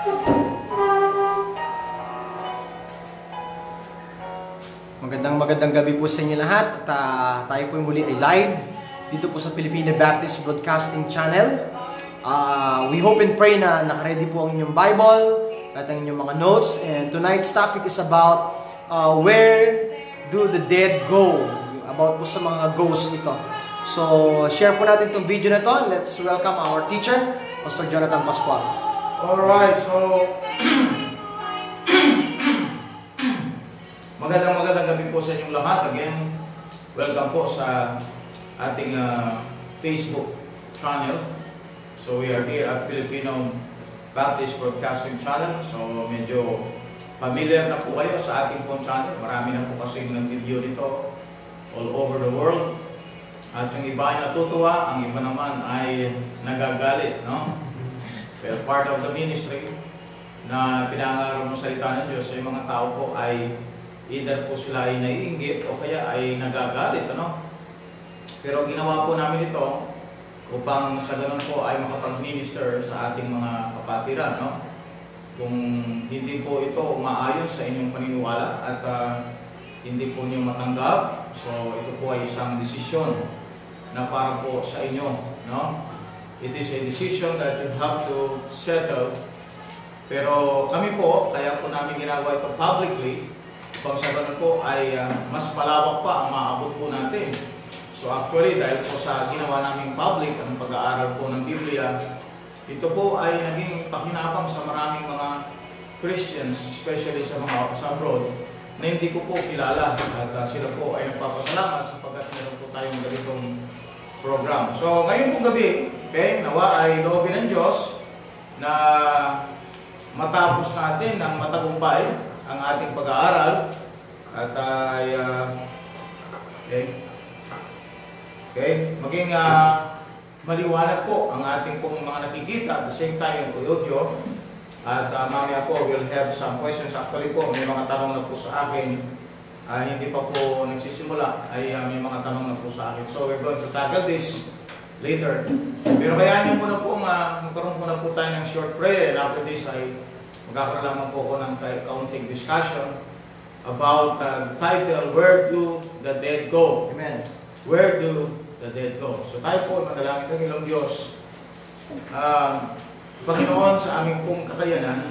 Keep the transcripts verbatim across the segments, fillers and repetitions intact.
Magandang magandang gabi po sa inyo lahat. At uh, tayo po muli ay live dito po sa Filipino Baptist Broadcasting Channel. Uh, we hope and pray na nakaready po ang inyong Bible at ang inyong mga notes. And tonight's topic is about uh, where do the dead go? About po sa mga ghosts ito. So, share po natin itong video na to. Let's welcome our teacher, Pastor Jonathan Pascual. Alright, so magandang magandang gabi po sa inyong lahat. Again, welcome po sa ating uh, Facebook channel. So we are here at Filipino Baptist Broadcasting Channel. So medyo familiar na po kayo sa ating pong channel. Marami na po kasi nag-video nito all over the world. At yung iba ay natutuwa, ang iba naman ay nagagalit, no? Pero part of the ministry na pinangarap ng salita ng Diyos sa mga tao po ay either po sila ay naiinggit o kaya ay nagagalit, ano? Pero ginawa po namin ito upang sa ganun po ay makapag-minister sa ating mga kapatiran, no? Kung hindi po ito umaayon sa inyong paniniwala at uh, hindi po niyo matanggap, so ito po ay isang desisyon na para po sa inyo, no? It is a decision that you have to settle. Pero kami po, kaya po namin ginagawa ito publicly, pag sa ganun po ay uh, mas palawak pa ang maabot po natin. So actually, dahil po sa ginawa namin public, ang pag-aaral po ng Biblia, ito po ay naging pakinabang sa maraming mga Christians, especially sa mga sa abroad, na hindi ko po kilala. At uh, sila po ay nagpapasalamat sapagkat meron po tayong ganitong program. So ngayon pong gabi, okay, nawa ay loobin ng Diyos na matapos natin ng matagumpay ang ating pag-aaral at ay uh, okay, okay, maging uh, maliwanag po ang ating pong mga nakikita at the same time yung audio at uh, mamaya po we'll have some questions. Actually po may mga tanong na po sa akin, uh, hindi pa po nagsisimula ay uh, may mga tanong na po sa akin, so we're going to tackle this later. Pero kaya niyo muna po uh, magkaroon po na po tayo ng short prayer and after this ay magkakaroon lamang po ko ng kaunting discussion about uh, the title, Where Do the Dead Go? Amen. Where do the dead go? So tayo po, manalangin ng ilong Diyos. Uh, Panginoon, sa aming pong kakayanan,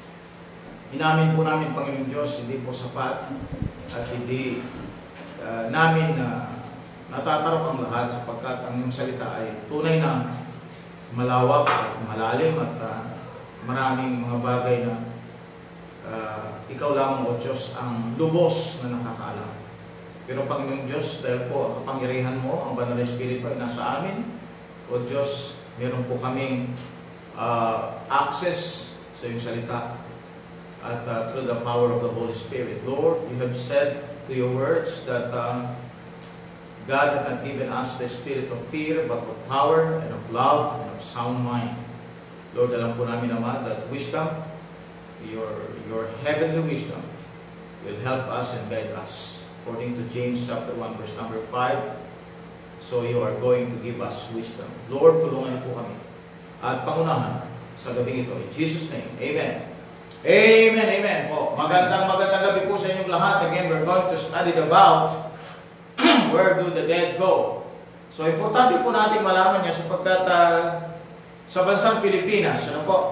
inamin po namin, Panginoon Diyos, hindi po sapat at hindi uh, namin na uh, natatarap ang lahat sapagkat ang iyong salita ay tunay na malawak at malalim at uh, maraming mga bagay na uh, ikaw lamang o Diyos ang lubos na nakakaalam. Pero Panginoong Diyos, dahil po ang kapangyarihan mo, ang Banal na Espiritu ay nasa amin, o Diyos, meron po kaming uh, access sa iyong salita at uh, through the power of the Holy Spirit. Lord, you have said to your words that uh, God has not given us the spirit of fear, but of power and of love and of sound mind. Lord, alam po namin naman that wisdom, your, your heavenly wisdom, will help us and guide us. According to James chapter one, verse number five, so you are going to give us wisdom. Lord, tulungan niyo po kami. At pangunahan sa gabing ito. In Jesus' name, amen. Amen, amen po. Magandang magandang gabi po sa inyong lahat. Again, we're going to study about where do the dead go. So, importante po natin malaman niya sapagkat uh, sa bansang Pilipinas, ano po?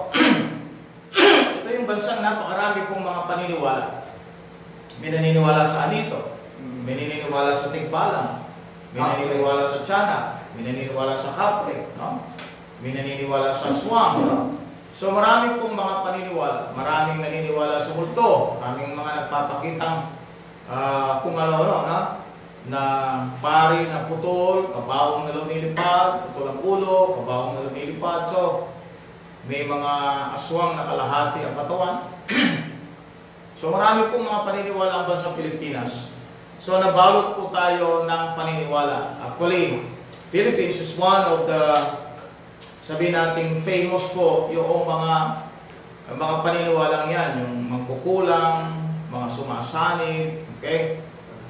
Ito yung bansang napakarami pong mga paniniwala. May naniniwala sa anito, may naniniwala sa tigbalang, may naniniwala sa tiyanak, may naniniwala sa kapre, no? May naniniwala sa swang, no? So marami pong mga paniniwala. Maraming naniniwala sa multo, maraming mga nagpapakitang uh, kung ano-ano, no? Na pari na putol, kabawang na lumilipad, putol ang ulo, kabawang na lumilipad. So, may mga aswang na kalahati ang katawan. So, marami pong mga paniniwala ang bansang Pilipinas. So, nabalot po tayo ng paniniwala. Actually, Philippines is one of the, sabihin natin, famous po yung mga mga paniniwalang yan, yung mangkukulang, mga sumasanib, okay?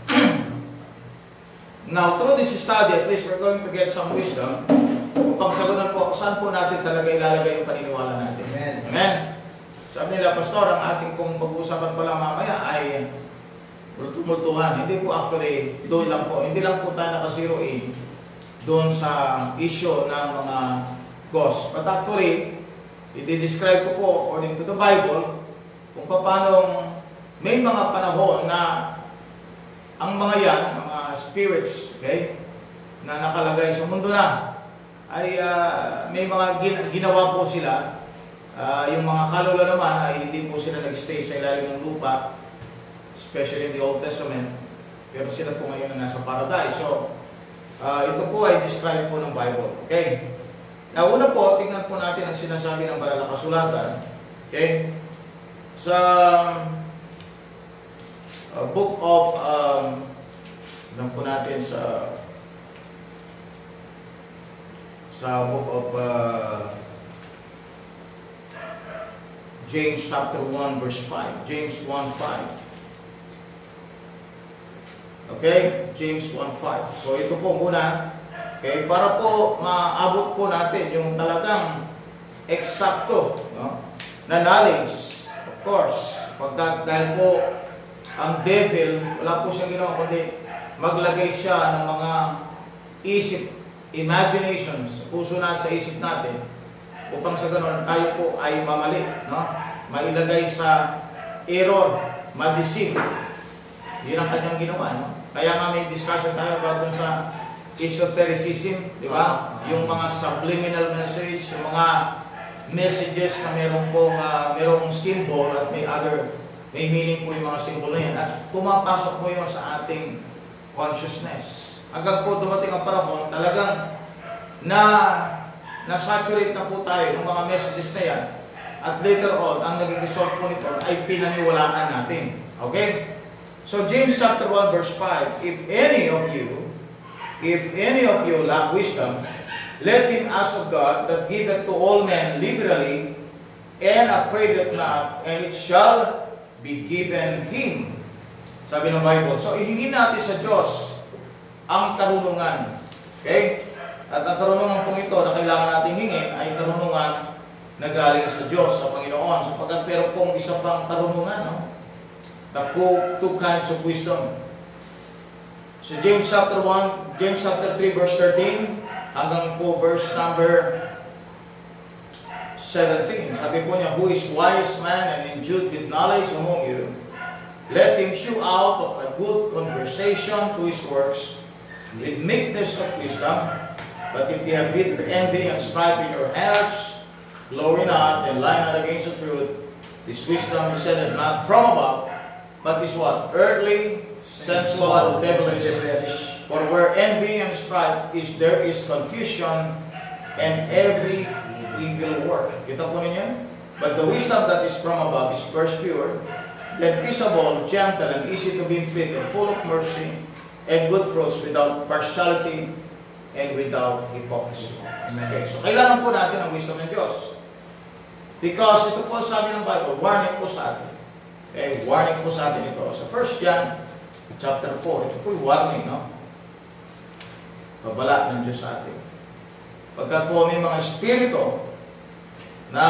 Now, through this study, at least we're going to get some wisdom upang sagunan po, saan po natin talaga ilalagay yung paniniwala natin. Amen. Amen. Sabi nila, Pastor, ang ating pong pag-uusapan pala mamaya ay tumultuhan. Hindi po actually, doon lang po. Hindi lang po tayo nakasiro in doon sa issue ng mga ghosts. But actually, i-describe ko po according to the Bible kung paano may mga panahon na ang mga yan, mga spirits, okay, na nakalagay sa mundo na, ay uh, may mga gin ginawa po sila. Uh, yung mga kaluluwa naman ay hindi po sila nag-stay sa ilalim ng lupa, especially in the Old Testament, pero sila po ngayon na nasa paradise. So, uh, ito po ay describe po ng Bible. Okay? Now, una po, tingnan po natin ang sinasabi ng banal na kasulatan. Okay? Sa uh, book of, um, tingnan po natin sa sa book of uh, James chapter one verse five. James one five. Okay? James one five. So ito po muna. Okay? Para po maabot po natin yung talagang eksakto, no, na knowledge. Of course, pagkat dahil po ang devil, wala po siyang ginawa kundi maglagay siya ng mga isip, imaginations sa puso natin, sa isip natin, upang sa ganun tayo po ay mamali, no? Mailagay sa error, ma-deceive. Yun ang kanyang ginawa, no? Kaya nga may discussion tayo about dun sa esotericism, di ba? Yung mga subliminal message, yung mga messages na merong pong uh, merong symbol at may other, may meaning po yung mga symbol na yan. At pumapasok po yun sa ating consciousness. Hanggang po dumating ang panahon, talagang na na-saturate na po tayo ng mga messages na yan. At later on, ang naging result po nito ay pinaniwalaan natin. Okay? So, James chapter one verse five, If any of you, if any of you lack wisdom, let him ask of God that giveth to all men liberally, and upbraideth not, and it shall be given him. Sabi ng Bible. So, ihingin natin sa Diyos ang karunungan. Okay? At ang karunungan pong ito na kailangan nating hingin ay karunungan na galing sa Diyos, sa Panginoon. Sapagkat pero pong isa pang karunungan, no? The two kinds of wisdom. So James chapter one, James chapter three verse thirteen hanggang po verse number seventeen. Sabi po niya, Who is wise man and endued with knowledge among you? Let him shew out of a good conversation to his works with meekness of wisdom. But if ye have bitter envy and strife in your hearts, glory not and lie not against the truth. This wisdom is descended not from above, but is what? Earthly, sensual, devilish. For where envy and strife is, there is confusion and every evil work. Kita po ninyo? But the wisdom that is from above is first pure, then peaceable, gentle, and easy to be entreated, full of mercy and good fruits, without partiality and without hypocrisy. Amen. Okay, so kailangan po natin ang wisdom ng Diyos. Because ito po sabi ng Bible, warning po sa atin. Okay, warning po sa atin ito. Sa First John chapter four, ito po yung warning, no? Babala ng Diyos sa atin. Pagkat po may mga espiritu na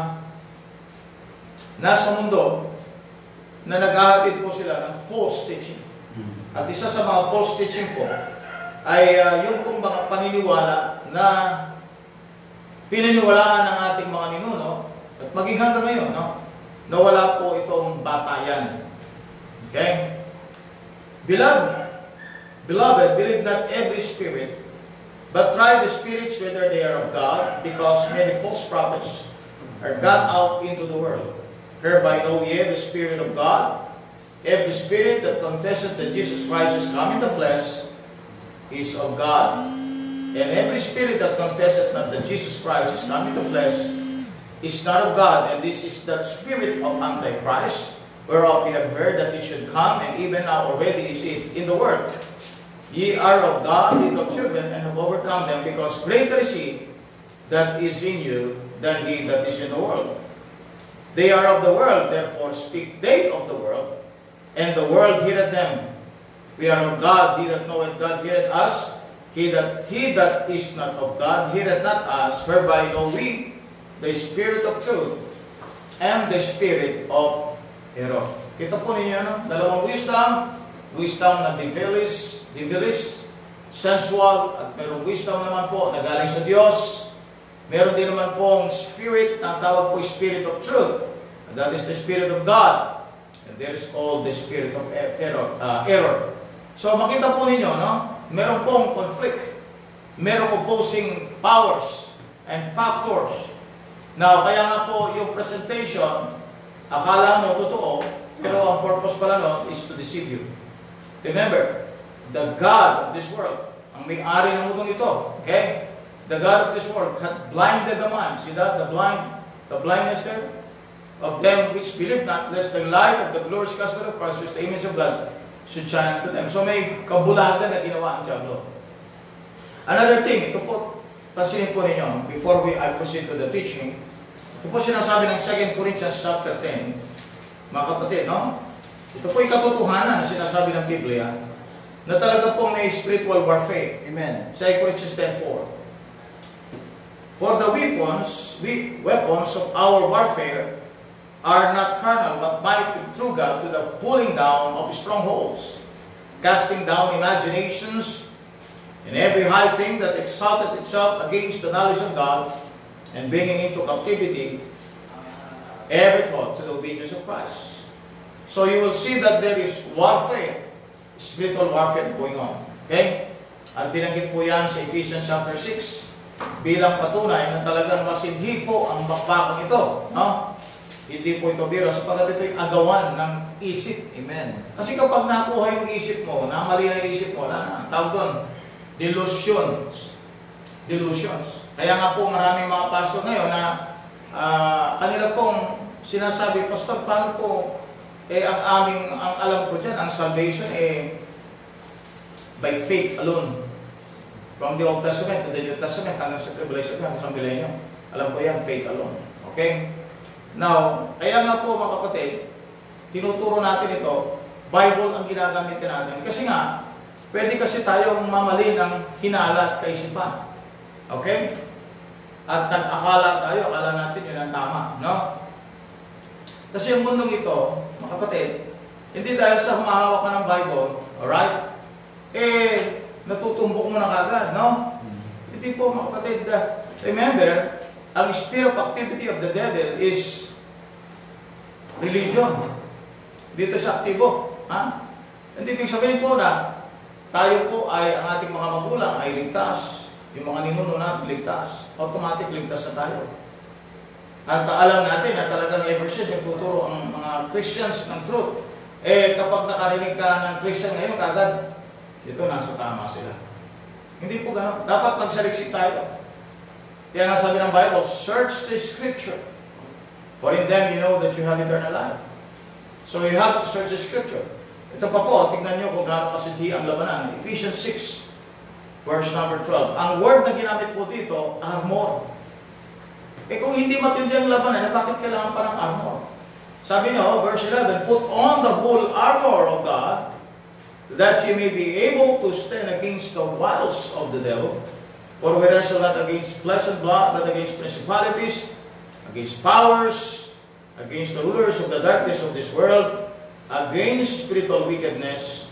nasa mundo na naghahatid po sila ng false teaching. At isa sa mga false teaching po ay uh, yung pong mga paniniwala na pininiwalaan ng ating mga ninuno at maging hanggang ngayon, no? Na wala po itong batayan. Okay? Beloved, beloved, believe not every spirit, but try the spirits whether they are of God, because many false prophets are gone out into the world. Hereby know ye the Spirit of God. Every spirit that confesseth that Jesus Christ is come in the flesh is of God. And every spirit that confesseth not that Jesus Christ is come in the flesh is not of God. And this is that spirit of Antichrist, whereof ye have heard that it should come, and even now already is it in the world. Ye are of God, little children, and have overcome them, because greater is he that is in you than he that is in the world. They are of the world, therefore speak they of the world, and the world heareth them. We are of God, he that knoweth God heareth us. He that, he that is not of God heareth not us. Whereby know we the spirit of truth, and the spirit of error. Kita po ninyo, no? Dalawang wisdom, wisdom na devilish, devilish, sensual, at mayroong wisdom naman po na galing sa Diyos. Meron din naman pong spirit na tawag po spirit of truth. And that is the spirit of God. And there is called the spirit of error. Uh, error. So makita po ninyo, no? Meron pong conflict. Merong opposing powers and factors. Now, kaya nga po yung presentation, akala mo totoo, pero ang purpose pala nun is to deceive you. Remember, the God of this world, ang may-ari ng mundong ito, okay? The God of this world hath blinded the minds. See that? The blind, the blindness there? Of them which believe not, lest the light of the glorious gospel of Christ, which is the image of God, should shine unto them. So may kabulagan na ginawa ang Diablo. Another thing, ito po, pansinin po ninyo, before we I proceed to the teaching, ito po sinasabi ng Second Corinthians chapter ten, mga kapatid, no? Ito po yung katotohanan na sinasabi ng Biblia, na talaga po may spiritual warfare. Amen. Second Corinthians ten four. For the weapons, we, weapons of our warfare are not carnal, but mighty through God to the pulling down of strongholds, casting down imaginations, and every high thing that exalted itself against the knowledge of God, and bringing into captivity every thought to the obedience of Christ. So you will see that there is warfare, spiritual warfare going on. Okay? At binanggit po yan sa Ephesians chapter six, bilang patunay na talagang masinhi po ang bakbakang ito. No? Hindi po ito biro, sapagkat ito'y agawan ng isip. Amen. Kasi kapag nakuha yung isip mo, na mali na yung isip mo, na, ang tawag doon, delusions. Delusions. Kaya nga po maraming mga pastor ngayon na uh, kanila pong sinasabi, Pastor, paano po, eh ang aming, ang alam ko dyan, ang salvation, eh, by faith alone. From the Old Testament to the New Testament, hanggang sa Tribulation, hanggang sa Millennium. Alam ko yan, faith alone. Okay? Now, kaya nga po mga kapatid, tinuturo natin ito, Bible ang ginagamit natin. Kasi nga, pwede kasi tayong mamali ng hinala at kaisipan. Okay? At nag-akala tayo, akala natin yun ang tama. No? Kasi yung mundong ito, mga kapatid, hindi dahil sa humahawak ka ng Bible, alright? Eh, natutumbok mo na kagad, no? Hindi po mga kapatid, uh, remember, ang sphere of activity of the devil is religion. Dito sa aktibo. Ha? Hindi ibig sabihin po na tayo po ay, ang ating mga magulang ay ligtas. Yung mga ninuno natin ligtas. Automatic ligtas na tayo. At alam natin na talagang ever since yung tuturo ang mga Christians ng truth. Eh kapag nakarinig ka ng Christian ngayon, kagad, ito nasa tama sila. Hindi po gano'n. Dapat magsaliksik tayo. Kaya nga sabi ng Bible, search the Scripture, for in them you know that you have eternal life. So you have to search the Scripture. Ito pa po, tingnan nyo kung gaano kasidhi ang labanan. Ephesians six, verse number twelve. Ang word na ginamit po dito, armor. Eh kung hindi matindi ang labanan, bakit kailangan pa ng armor? Sabi nyo, verse eleven, put on the whole armor of God, that you may be able to stand against the wiles of the devil. For we wrestle not against flesh and blood, but against principalities, against powers, against the rulers of the darkness of this world, against spiritual wickedness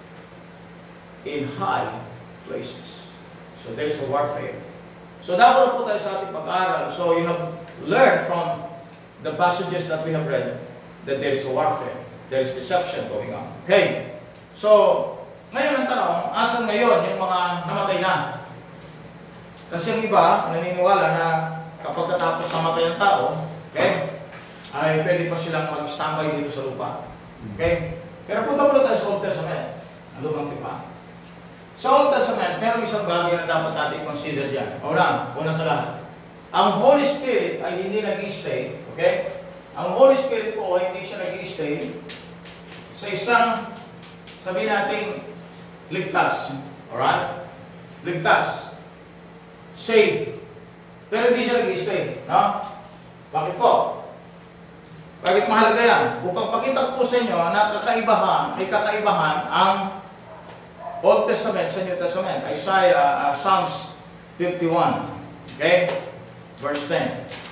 in high places. So there is a warfare. So dapat po tayo sa ating pag-aaral. So you have learned from the passages that we have read that there is a warfare. There is deception going on. Okay. So, ngayon ang tanong, asan ngayon yung mga namatay na? Kasi yung iba, naniniwala na kapag katapos namatay ng tao, okay, ay pwede pa silang mag-standby dito sa lupa. Okay? Pero punta muna tayo sa Old Testament. Ang lumang tipa. Sa Old Testament, meron isang bagay na dapat natin consider dyan. Una, una sa lahat. Ang Holy Spirit ay hindi nag-i-stay, okay? Ang Holy Spirit po ay hindi siya nag-i-stay sa isang, sabihin natin, ligtas. Alright? Ligtas. Safe. Pero hindi siya nag-i-stay. No? Bakit po? Bakit mahalaga yan? Upang pakita ko po sa inyo na kakaibahan, may kakaibahan ang Old Testament sa New Testament. Isaiah, uh, Psalms fifty-one. Okay? Verse ten.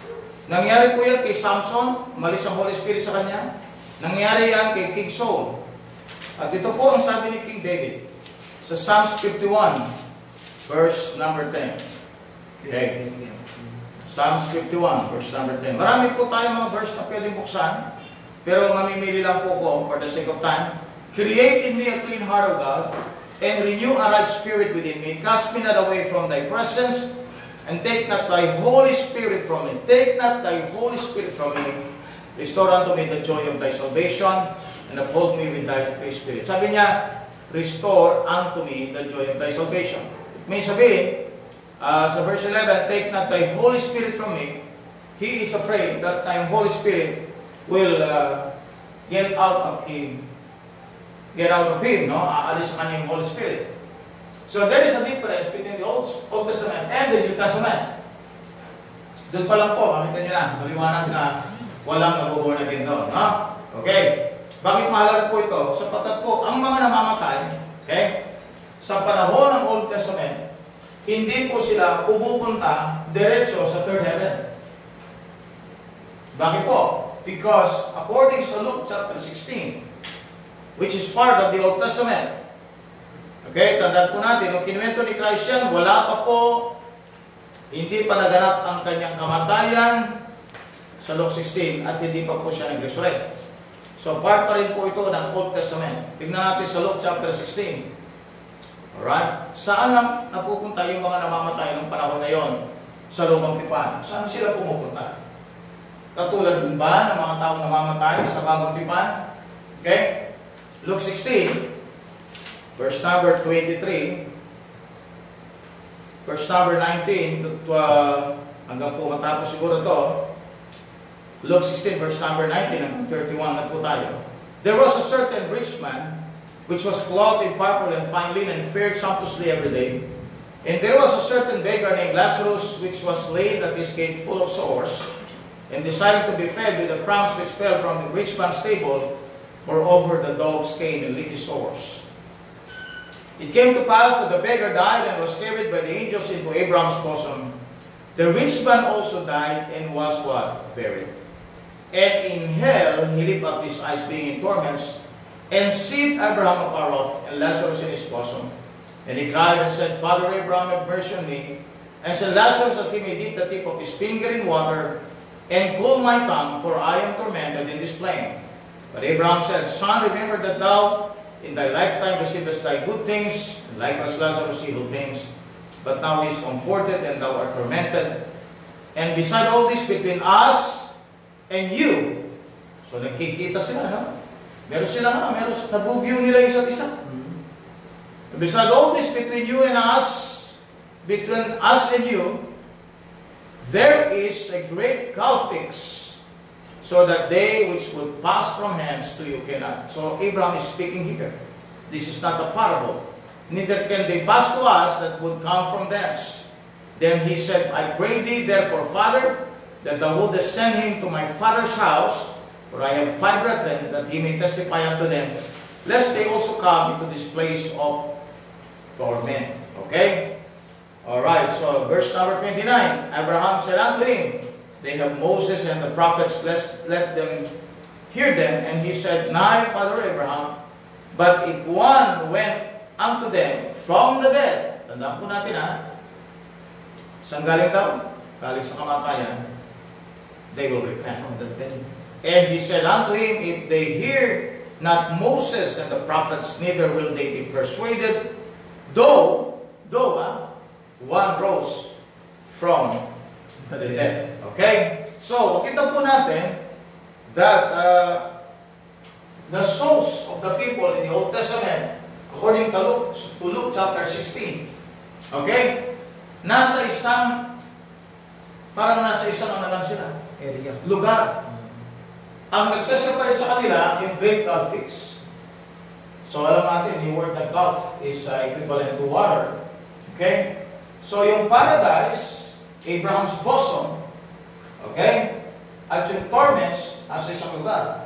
Nangyari po yan kay Samson, umalis ang Holy Spirit sa kanya. Nangyari yan kay King Saul. At ito po ang sabi ni King David sa Psalms fifty-one, verse number ten. Okay. Psalms fifty-one, verse number ten. Marami po tayong mga verse na pwedeng buksan, pero mamimili lang po ko for the sake of time. Create in me a clean heart, O God, and renew a right spirit within me. Cast me not away from thy presence, and take not thy Holy Spirit from me. Take not thy Holy Spirit from me. Restore unto me the joy of thy salvation, and uphold me with thy free spirit. Sabi niya, restore unto me the joy of thy salvation. It may sabihin, uh, sa verse eleven, take not thy Holy Spirit from me. He is afraid that thy Holy Spirit will uh, get out of him. Get out of him, no? Aalis sa kanya yung Holy Spirit. So there is a difference between the Old, Old Testament and the New Testament. Doon pa lang po, makita niyo na, maliwanag na walang nabuborn again doon, no? Okay. Bakit mahalaga po ito? Sapagkat po, ang mga namamatay, okay, sa panahon ng Old Testament, hindi po sila pupunta diretso sa third heaven. Bakit po? Because according sa Luke chapter sixteen, which is part of the Old Testament, okay, tandaan po natin, nung kinuwento ni Christ yan, wala pa po, hindi pa naganap ang kanyang kamatayan sa Luke sixteen at hindi pa po siya nag-resurrect. So, part pa rin po ito ng Old Testament. Tingnan natin sa Luke chapter sixteen. Alright? Saan lang napupunta yung mga namamatay ng panahon na yon? Sa lumang tipan. Saan sila pumupunta? Katulad din ba ng mga taong namamatay sa bagong tipan? Okay? Luke sixteen, verse number twenty-three, verse number nineteen, to, uh, hanggang po matapos siguro ito. Luke sixteen, verse number nineteen and thirty-one na po tayo. There was a certain rich man, which was clothed in purple and fine linen, and fared sumptuously every day. And there was a certain beggar named Lazarus, which was laid at his gate full of sores, and desiring to be fed with the crumbs which fell from the rich man's table. Moreover, the dogs came and licked his sores. It came to pass that the beggar died and was carried by the angels into Abraham's bosom. The rich man also died and was what? Buried. And in hell he lifted up his eyes, being in torments, and seeth Abraham afar off, and Lazarus in his bosom. And he cried and said, Father Abraham, have mercy on me, and said Lazarus that he may dip the tip of his finger in water, and cool my tongue, for I am tormented in this flame. But Abraham said, Son, remember that thou in thy lifetime receivest thy good things, and likewise Lazarus evil things. But now he is comforted, and thou art tormented. And beside all this, between us and you, so nagkikita sila, no? Meron sila, ano, meron, nabuview nila yung isa't isa. Mm-hmm. Beside all this, between you and us, between us and you, there is a great gulf fixed, so that they which would pass from hence to you cannot. So Abraham is speaking here. This is not a parable. Neither can they pass to us that would come from thence. Then he said, I pray thee therefore, Father, that thou wouldest send him to my father's house, for I have five brethren, that he may testify unto them, lest they also come into this place of torment. Okay? Alright, so verse number twenty-nine, Abraham said unto him, they have Moses and the prophets, let, let them hear them. And he said, Nay, Father Abraham, but if one went unto them from the dead, tandaan po natin ha, saan galing daw? Galing sa kamatayan, they will repent from the dead. And he said unto him, if they hear not Moses and the prophets, neither will they be persuaded, though, though, ah, one rose from the dead. Okay? So, kita po natin that uh, the souls of the people in the Old Testament, according to Luke, to Luke chapter sixteen, okay? Nasa isang, parang nasa isang ano lang sila, Area. lugar. Ang nagsaseparate sa kanila, yung great gulf fix. So alam natin, yung word na gulf is uh, equivalent to water. Okay? So yung paradise, Abraham's bosom, okay? At yung torments, nasa isang lugar.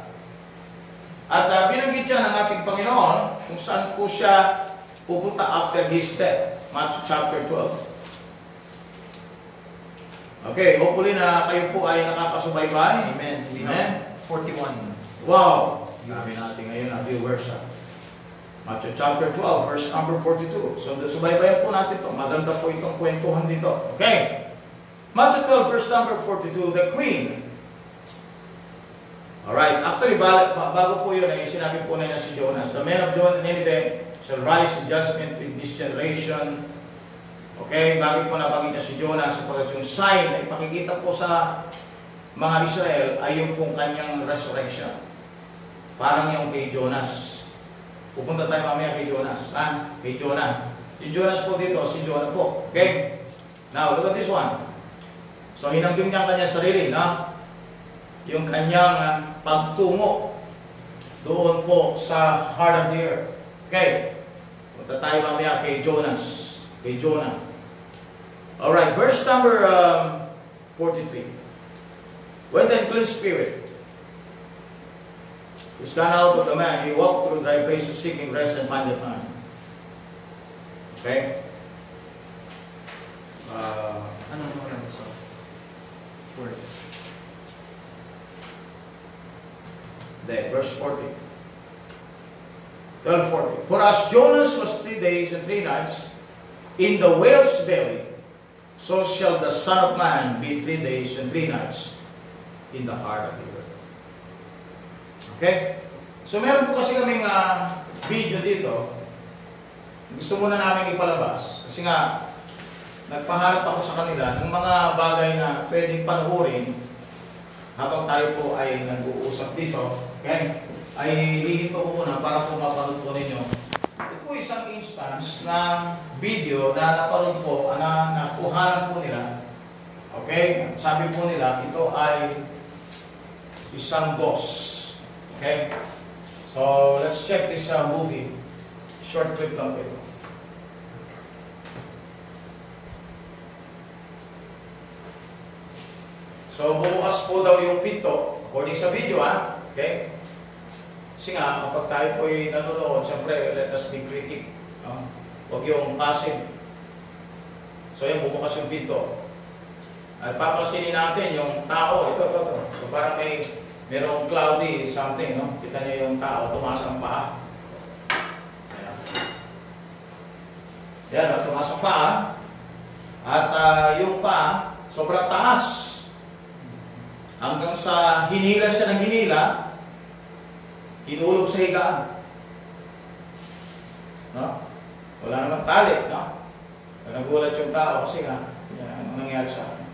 At uh, binanggit yan ng ating Panginoon kung saan po siya pupunta after his death. Matthew chapter twelve. Okay, hopefully na kayo po ay nakakasubaybay. Amen. We Amen. have forty-one. Wow! Sabi natin ngayon na viewers ha. Matthew chapter twelve, verse number forty-two. So, subaybayan po natin ito. Maganda po itong kwentuhan dito. Okay. Matthew twelve, verse number forty-two. The Queen. Alright. Actually, bago po yun, ay sinabi po na yun si Jonas. The man of Nineveh shall rise in judgment with this generation. Okay. Bakit po nabanggit niya si Jonas? Sapagkat yung sign na ipakikita po sa mga Israel ay yung pong kanyang resurrection. Parang yung kay Jonas. Pupunta tayo mamaya kay Jonas. Ha? Kay Jonah. Yung Jonas po dito, si Jonah po. Okay? Now, look at this one. So, hinambing niya ang kanyang sarili, no? Yung kanyang uh, pagtungo doon po sa heart of the earth. Okay? Punta tayo mamaya kay Jonas. Kay Jonah. Alright, verse number um, forty-three. When the unclean spirit is gone out of the man, he walked through dry places seeking rest and findeth none. Okay? Uh, Ano naman ang so? Word. Then, verse forty. twelve forty. For as Jonas was three days and three nights in the whale's belly, so shall the Son of Man be three days and three nights in the heart of the earth. Okay? So meron po kasi kaming uh, video dito. Gusto muna namin ipalabas. Kasi nga, nagpaharap ako sa kanila ng mga bagay na pwedeng panuorin habang tayo po ay nag-uusap dito. Okay? Ay lihit ko muna para po mapanood po ninyo. Ito po isang instance ng video na napanood po, na nakuhanan po nila. Okay? Sabi po nila, ito ay isang boss. Okay? So, let's check this uh, movie. Short clip lang po ito. So, bukas po daw yung pinto, according sa video, ha? Okay? Kasi nga, kapag tayo po ay nanonood, siyempre, let us be critic. No? Huwag yung passive. So, yan, bubukas yung pinto. At papansinin natin yung tao, ito, ito, ito. So, parang may merong cloudy something, no? Kita niyo yung tao, tumaas ang paa. Ayan. Yan, no? Tumaas ang paa. At uh, yung paa, sobrang taas. Hanggang sa hinila siya ng hinila, hinulog sa higaan. No? Wala namang tali, no? Nagulat yung tao kasi nga, yan, ano nangyari sa akin.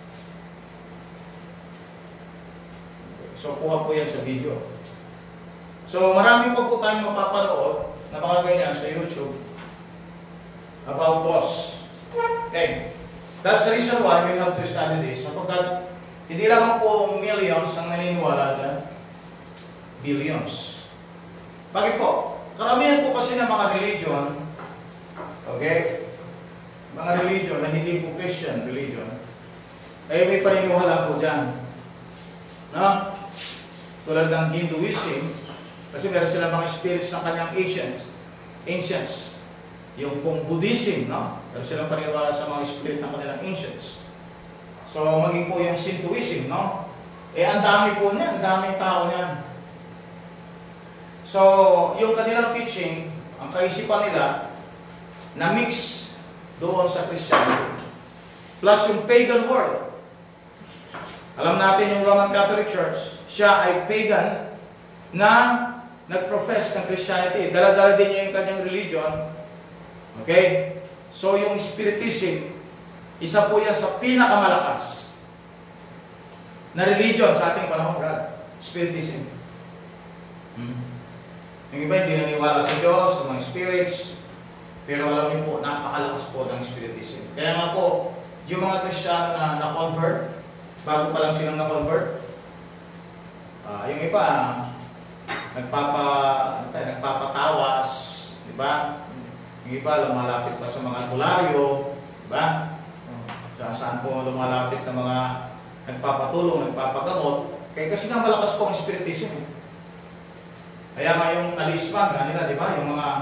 So, kuha po yan sa video. So, marami po po tayong mapapanood na mga ganyan sa YouTube about boss. Okay. That's the reason why we have to study this. Sapagkat hindi lamang po millions ang naniniwala dyan. Billions. Bakit po? Karamihan po kasi ng mga religion, okay, mga religion na hindi po Christian religion, ay may paniniwala po dyan. No? Tulad ng Hinduism, kasi meron sila mga spirits ng kanyang ancients. Ancients. Yung pong Buddhism, no? Meron silang paniniwala sa mga spirit ng kanilang ancients. So, maging po yung Shintoism, no? Eh, ang dami po niyan, ang daming tao niyan. So, yung kanilang teaching, ang kaisipan nila, na mix doon sa Christianity. Plus yung pagan world. Alam natin yung Roman Catholic Church, siya ay pagan na nag-profess ng Christianity. Dala-dala din niya yung kanyang religion. Okay? So, yung Spiritism, isa po yan sa pinakamalakas na religion sa ating panahon, brad. Spiritism. Hmm. Yung iba hindi naniwala sa Diyos, sa mga spirits, pero alam niyo po, napakalakas po ng Spiritism. Kaya nga po, yung mga Kristiyano na na-convert, bago pa lang silang na-convert, uh, yung iba, nagpapa, nagpapatawas, di ba? Yung iba, lumalapit pa sa mga albularyo, di ba? Saan saan po lumalapit na mga nagpapatulong, nagpapagamot, kaya kasi nga malakas po ang Spiritism. Kaya nga yung talisman, kanila, di ba? Yung mga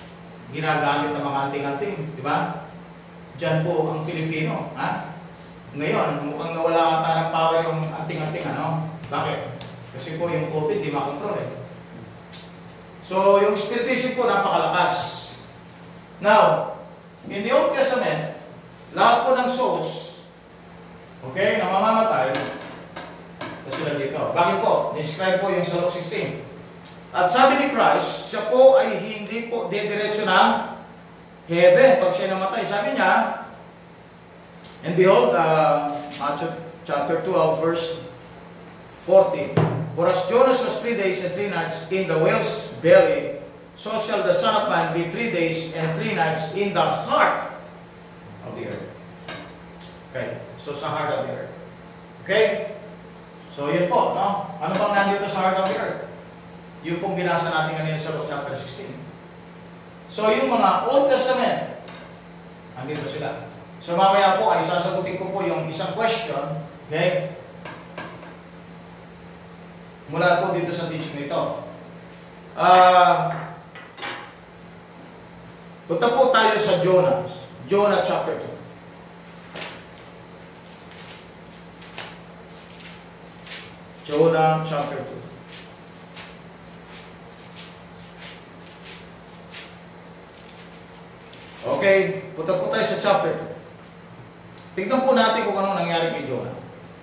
ginagamit ng mga anting-anting, di ba? Diyan po ang Pilipino, ha? Ngayon, mukhang nawala ata ng power yung anting-anting, ano? Bakit? Kasi po yung COVID, di makontrol eh. So, yung spiritism po, napakalakas. Now, in the Old Testament, lahat po ng souls, okay, na mamamatay, na sila dito. Bakit po? Describe po yung sa Luke sixteen. At sabi ni Christ, siya po ay hindi po didiretso ng heaven pag siya namatay. Sabi niya, and behold, uh, Matthew chapter twelve, verse forty. For as Jonas was three days and three nights in the whale's belly, so shall the Son of Man be three days and three nights in the heart of the earth. Okay, so sa heart of the earth. Okay? So yun po, no? Ano bang nandito sa heart of the earth? Yung pong binasa natin kanina sa Luke chapter sixteen. So yung mga Old Testament, nandito sila. So mamaya po ay sasagutin ko po yung isang question, okay? Mula po dito sa teaching nito. Uh, punta po tayo sa Jonah. Jonah chapter two. Jonah chapter two. Okay, punta po tayo sa chapter two. Tingnan po natin kung anong nangyari kay Jonah.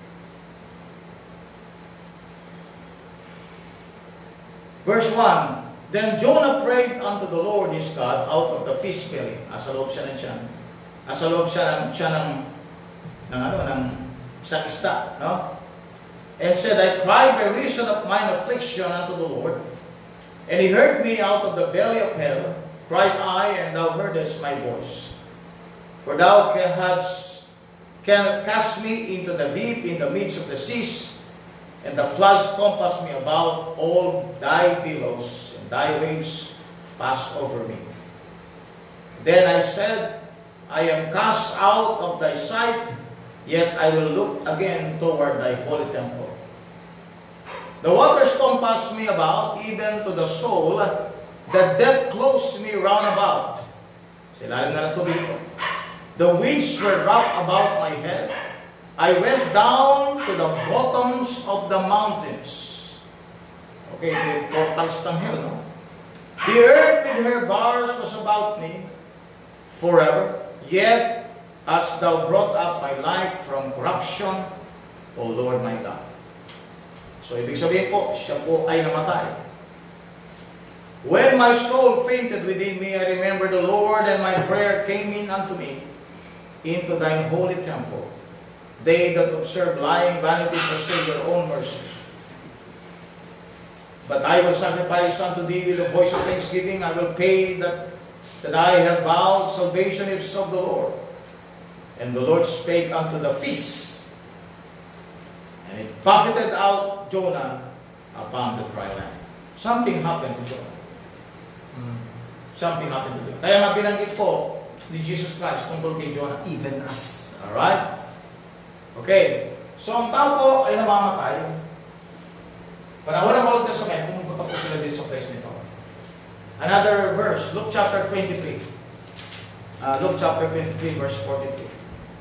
Verse one, then Jonah prayed unto the Lord his God out of the fish belly. Asa loob siya ng tiyan. Asa loob siya ng tiyan ng, ng ano, ng isang isda, no? And said, I cried by reason of mine affliction unto the Lord, and he heard me out of the belly of hell, cried I, and thou heardest my voice. For thou hadst cast me into the deep, in the midst of the seas, and the floods compassed me about, all thy billows and thy waves passed over me. Then I said, I am cast out of thy sight, yet I will look again toward thy holy temple. The waters compassed me about, even to the soul, the death closed me round about. Sila nga ng tubig ito. The winds were wrapped about my head. I went down to the bottoms of the mountains. Okay, the portals ng hell, no? The earth with her bars was about me forever. Yet, as thou brought up my life from corruption, O Lord my God. So, ibig sabihin po, siya po ay namatay. When my soul fainted within me, I remembered the Lord, and my prayer came in unto me into thine holy temple. They that observe lying vanity forsake their own mercy. But I will sacrifice unto thee with a voice of thanksgiving. I will pay that, that I have vowed. Salvation is of the Lord. And the Lord spake unto the fish, and it buffeted out Jonah upon the dry land. Something happened to Jonah. Mm. Something happened to Jonah. Kaya nga binanggit po ni Jesus Christ tungkol kay Jonah. Even us. Alright? Okay. So, ang tao po ay namamatay. Panahon ng Old Testament, pumupunta po sila din sa place nito. Another verse, Luke chapter twenty-three. Uh, Luke chapter twenty-three, verse forty-three.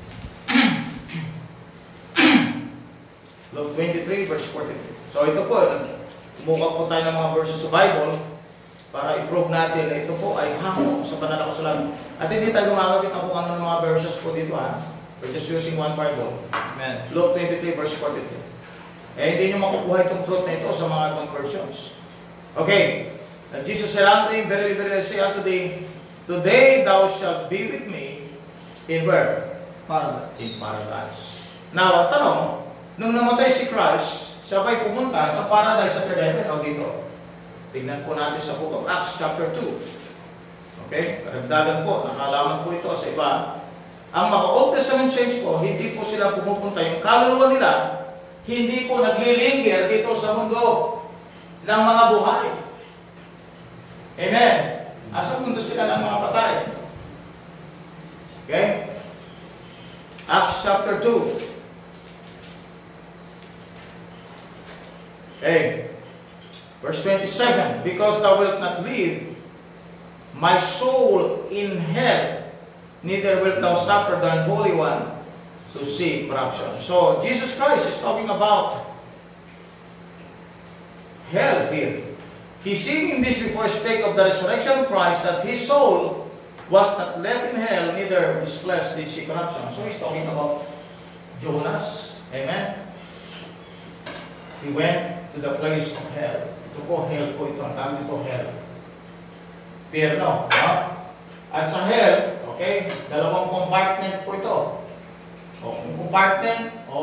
Luke twenty-three, verse forty-three. So, ito po, kumuha po tayo ng mga verses sa Bible para i-prove natin na ito po ay hango sa banal na kasulatan. At hindi tayo gumagawit ang kung ano ng mga verses po dito, ha? We're just using one Bible. Amen. Luke twenty-three, verse forty-three. Eh, hindi nyo makukuha itong truth na ito sa mga ibang versions. Okay. And Jesus said unto him, verily, verily, I say unto thee, today thou shalt be with me in where? Paradise. In paradise. Now, ang tanong, nung namatay si Christ, siya ba'y pumunta sa paradise sa heaven o dito? Tignan po natin sa Book of Acts chapter two. Okay? Karagdagan po, nakalaman po ito sa iba. Ang mga Old Testament saints po, hindi po sila pumupunta. Yung kaluluwa nila, hindi po naglilingger dito sa mundo ng mga buhay. Amen? Asa mundo sila ng mga patay. Okay? Acts chapter two. Okay. Verse twenty-seven, because thou wilt not leave my soul in hell, neither wilt thou suffer the unholy one to see corruption. So, Jesus Christ is talking about hell here. He seeing this before he spake of the resurrection of Christ, that his soul was not left in hell, neither his flesh did see corruption. So he's talking about Jonas. Amen? He went to the place of hell. Ito po, hell po ito. Ang tawag dito, hell. Pierno. No? At sa hell, okay, dalawang compartment po ito. O compartment, o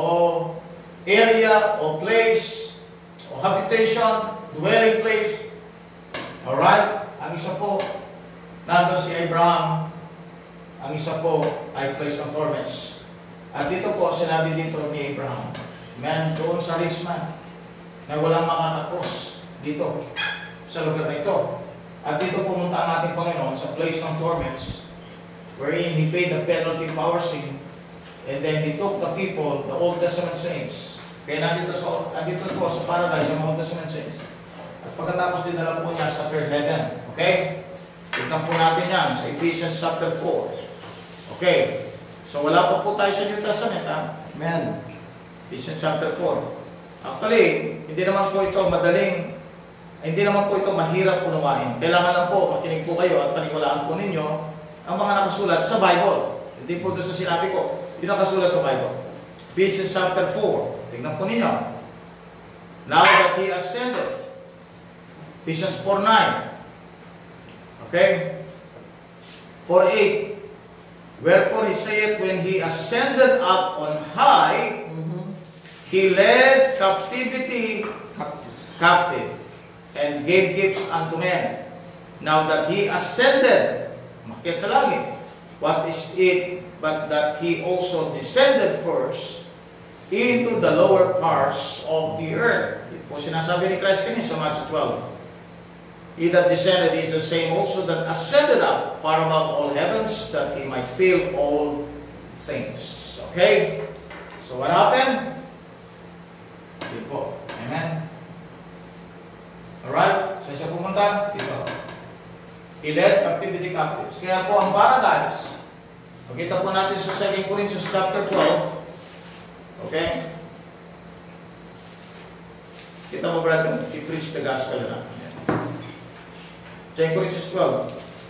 area, o place, o habitation, dwelling place. Alright? Ang isa po, nandun si Abraham. Ang isa po ay place of torments. At dito po, sinabi dito ni Abraham, man, doon sa rich man, na walang makakakross dito, sa lugar na ito. At dito pumunta ang ating Panginoon sa place ng torments, wherein He paid the penalty for our sin, and then He took the people, the Old Testament saints. Kaya nandito, sa, nandito po sa paradise, ang Old Testament saints. At pagkatapos dinala po niya sa third heaven. Okay? Tignan po natin yan sa Ephesians chapter four. Okay. So wala pa po tayo sa New Testament, ha? Amen. Ephesians chapter four. Actually, hindi naman po ito madaling, hindi naman po ito mahirap unawain. Kailangan lang po, makinig po kayo at paniwalaan po ninyo ang mga nakasulat sa Bible. Hindi po doon sa sinabi ko. Hindi nakasulat sa Bible. Ephesians chapter four. Tignan po ninyo. Now that He ascended. Ephesians four nine. Okay? four eight. Wherefore He saith, when He ascended up on high, mm-hmm. He led captivity captive. captive and gave gifts unto men. Now that He ascended, makit sa langit, what is it but that He also descended first into the lower parts of the earth? Ito po sinasabi ni Christ kanina sa Matthew twelve. He that descended is the same also that ascended up far above all heavens, that He might fill all things. Okay? So what happened? Dito po. Amen? Alright? Saan siya pumunta? Dito. He led captivity captives. Kaya po ang paradise, makita po natin sa Second Corinthians chapter twelve. Okay? Kita mo, brother? He preached the gospel na. Second Corinthians twelve.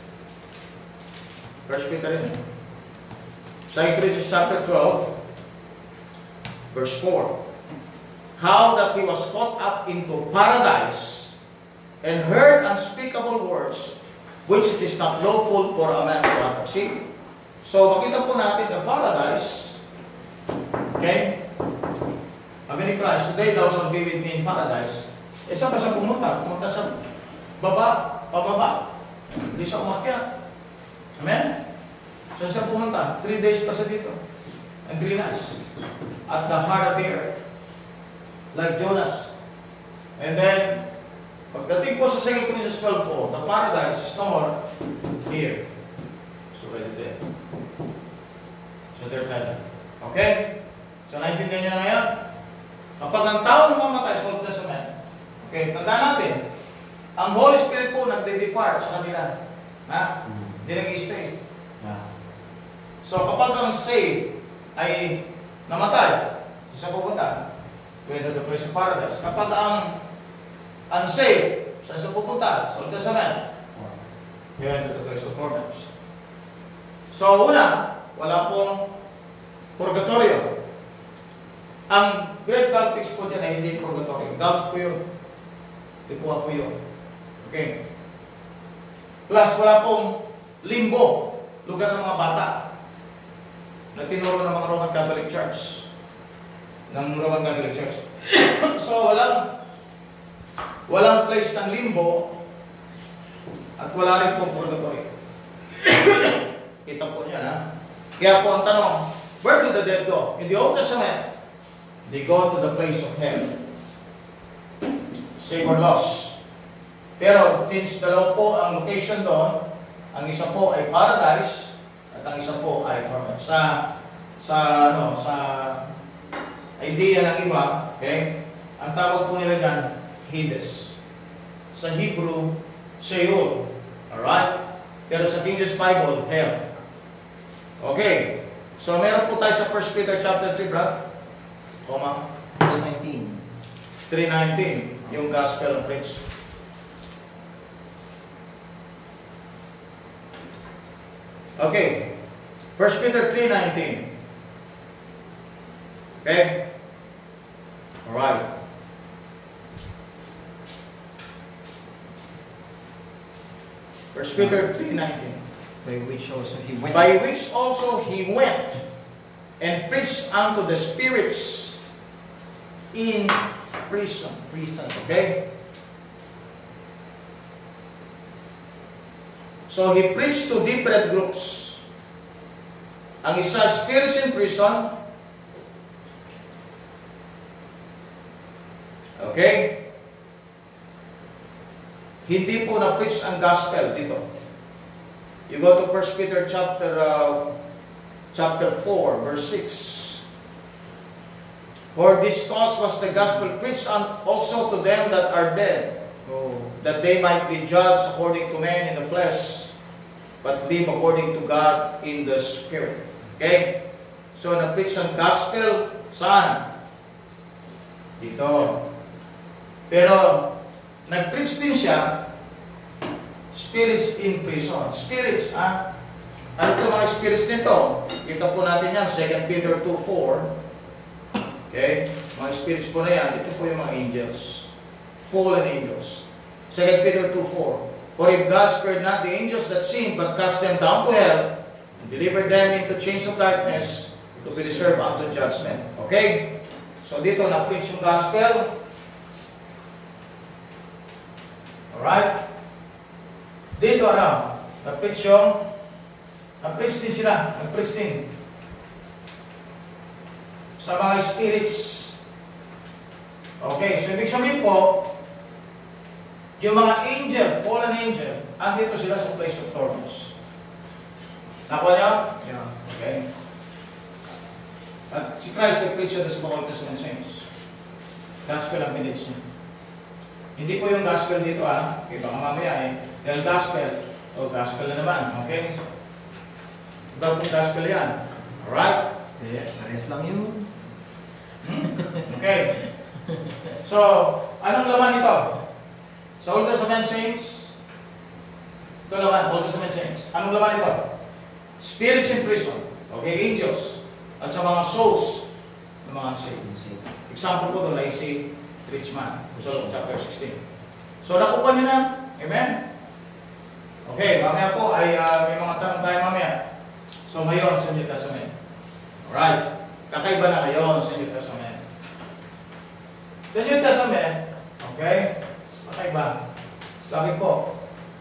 Verse kita rin. Second Corinthians chapter twelve. Verse four. How that He was caught up into paradise and heard unspeakable words which it is not lawful for a man to utter. See? So, makita po natin the paradise. Okay? Sabi ni Christ, today thou shalt be with me in paradise. Eh, saan ba siya pumunta? Pumunta sa baba, pababa. Hindi siya umakyat. Amen? Saan siya pumunta? Three days pa siya dito. And three nights. At the heart of the earth. Like Jonas. And then, pagdating po sa Second Corinthians twelve four, the paradise is no more here. So, right there. So, they're heaven. Okay? So, naintindihan niyo na ngayon? Kapag ang tao namamatay sa Old Testament, okay, tandaan natin, ang Holy Spirit po nagde-depart sa kanila. Ha? Hindi mm-hmm. nag-stay. Yeah. So, kapag ang saved ay namatay, sa pupunta, went to the place of paradise. Kapag ang unsaved, saan sa pupunta? Sa Old Testament. He went to the place of torments. So, una, wala pong purgatorio. Ang Great Gulf Fix po dyan ay hindi purgatorio. Gulf po yun. Lipuan po yun. Okay. Plus, wala pong limbo. Lugar ng mga bata. Na tinuro ng mga Roman Catholic Church. Ng Roman Catholic Church. So, walang walang place ng limbo at wala rin pong purgatorio. Kita po niyan, ha? Kaya po ang tanong, where do the dead go? In the Old Testament, they go to the place of hell. Save or loss. Pero, since dalawa po ang location doon, ang isa po ay paradise at ang isa po ay torment. Sa, sa, ano, sa idea ng iba, okay, ang tawag po nila dyan, Hades. Sa Hebrew, Sheol. Alright? Pero sa King James Bible, hell. Okay. So, meron po tayo sa First Peter chapter three, Brad. Koma. Verse nineteen. three nineteen, yung gospel preach. Okay. First Peter three nineteen. Okay? Alright. First Peter three nineteen. By which also he went. By which also he went and preached unto the spirits in prison. Prison. Okay? So he preached to different groups. Ang isa, spirits in prison. Okay? Hindi po na-preach ang gospel dito. You go to First Peter chapter uh, chapter four, verse six. For this cause was the gospel preached also to them that are dead, Oh. that they might be judged according to men in the flesh, but live according to God in the Spirit. Okay? So, na-preach ang gospel, saan? Dito. Pero, nag-preach din siya, spirits in prison. Spirits, ha? Ano ito mga spirits nito? Kita po natin yan, Second Peter two four. Okay? Mga spirits po na yan, ito po yung mga angels. Fallen angels. Second Peter two four. For if God spared not the angels that sinned, but cast them down to hell, and delivered them into chains of darkness, to be reserved unto judgment. Okay? So dito, na-preach yung gospel. Alright? Dito, ano? Na-preach yung, na-preach din sila. Na-preach din. Sa mga spirits. Okay, so ibig sabihin po, yung mga angel, fallen angel, andito sila sa place of torments. Nakuha niyo? Yeah. Okay. At si Christ nag-preach siya sa mga Old Testament saints. Gospel ang pinage niya. Hindi po yung gospel dito ah. Okay, baka mamaya eh. Dahil gospel. O, gospel na naman. Okay? Iba pong gospel yan. Alright? Eh, pares lang yun. Okay. So, anong laman ito? Sa Old Testament saints, ito laman, Old Testament saints. Anong laman ito? Spirits in prison. Okay, angels. At sa mga souls ng mga saved. Example ko doon ay si rich man. So, chapter sixteen. So, nakuha nyo na. Amen? Okay, mamaya po ay uh, may mga tanong tayo mamaya. So, ngayon sa New Testament. Alright. Kakaiba na ngayon sa New Testament. The New Testament, okay? Kakaiba. Bakit po?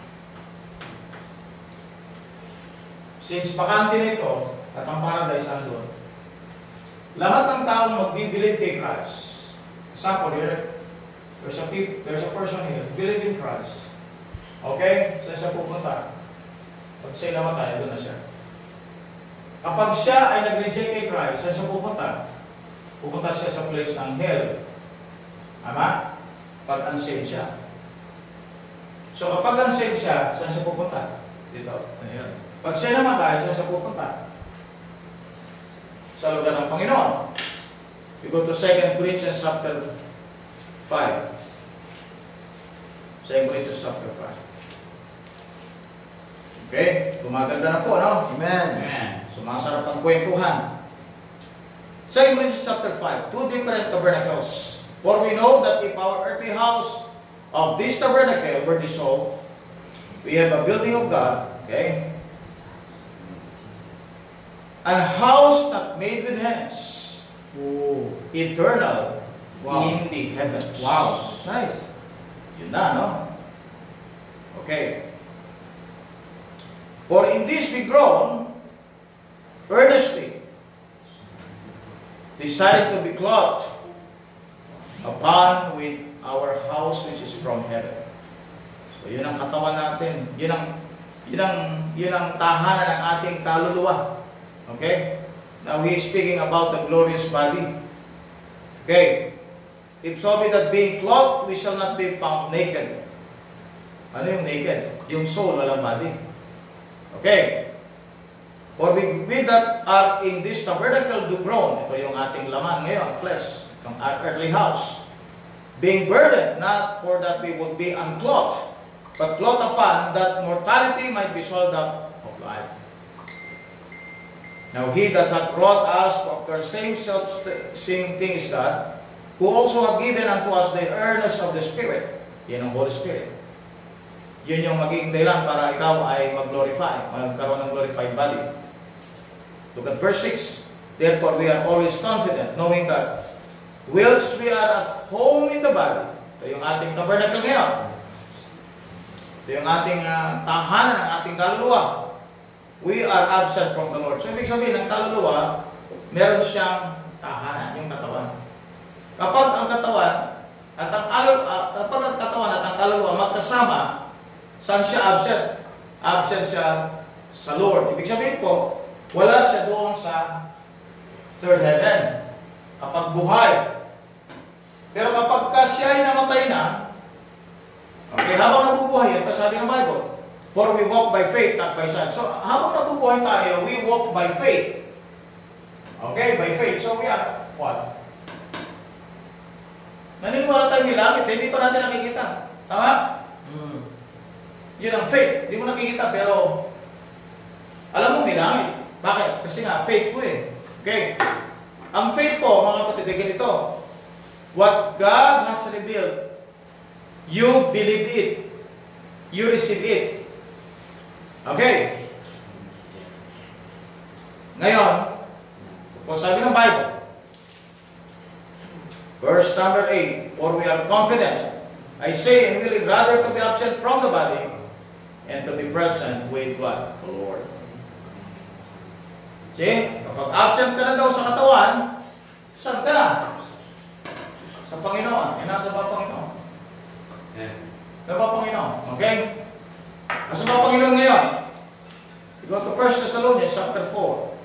Since bakante nito at ang paradise andun, lahat ng taong magbibilib kay Christ. Example here, there's a, people, there's a person here, believe in Christ. Okay? Saan siya pupunta? Pag siya namatay, doon na siya. Kapag siya ay nag-reject kay Christ, saan siya pupunta? Pupunta siya sa place ng hell. Tama? Pag unsaved siya. So kapag unsaved siya, saan siya pupunta? Dito. Ayan. Pag siya namatay, saan siya pupunta? Sa lugar ng Panginoon. We go to Second Corinthians chapter five. Second Corinthians chapter five. Okay? Gumaganda na po, no? Amen. Amen. So, masarap ang kwentuhan. Second Corinthians chapter five. Two different tabernacles. For we know that if our earthly house of this tabernacle were dissolved, we have a building of God, okay? An house not made with hands. Oh. Eternal. Wow. In the heavens. Wow. That's nice. Yun na, no? Okay. For in this we groan, earnestly, decided to be clothed upon with our house which is from heaven. So yun ang katawan natin. Yun ang, yun ang, yun ang tahanan ng ating kaluluwa. Okay? Now he is speaking about the glorious body. Okay. If so be that being clothed, we shall not be found naked. Ano yung naked? Yung soul, walang body. Okay. For we, we that are in this tabernacle do groan. Ito yung ating laman ngayon, flesh, ng earthly house. Being burdened, not for that we would be unclothed, but clothed upon, that mortality might be swallowed up of life. Now he that hath wrought us after same self-same thing is God, who also have given unto us the earnest of the Spirit. Yan ang Holy Spirit. Yun yung magiging dahilan para ikaw ay mag-glorify, magkaroon ng glorified body. Look at verse six. Therefore we are always confident, knowing that whilst we are at home in the body, ito yung ating tabernacle ngayon. Ito yung ating uh, tahanan ng ating kaluluwa. We are absent from the Lord. So ibig sabihin, ang kaluluwa, meron siyang tahanan, yung katawan. Kapag ang katawan at ang uh, kapag ang katawan at ang kaluluwa magkasama, saan siya absent? Absent siya sa Lord. Ibig sabihin po, wala siya doon sa third heaven. Kapag buhay. Pero kapag ka siya ay namatay na, okay, habang nabubuhay, ito sabi ng Bible, for we walk by faith, not by sight. So, habang nabubuhay tayo, we walk by faith. Okay, by faith. So, we are, what? Naniniwala tayo may langit, hindi pa natin nakikita. Tama? Mm. Yun ang faith. Hindi mo nakikita, pero alam mo may langit. Bakit? Kasi nga, faith po eh. Okay? Ang faith po, mga kapatid, ay ganito. What God has revealed, you believe it. You receive it. Okay? Ngayon, kung sabi ng Bible, verse number eight, for we are confident, I say and willing rather to be absent from the body and to be present with what? The Lord. See? Kapag absent ka na daw sa katawan, saan ka na? Sa Panginoon. E nasa ba Panginoon? Nasa ba Panginoon? Okay? Nasa ba Panginoon ngayon? Go to First Thessalonians chapter four.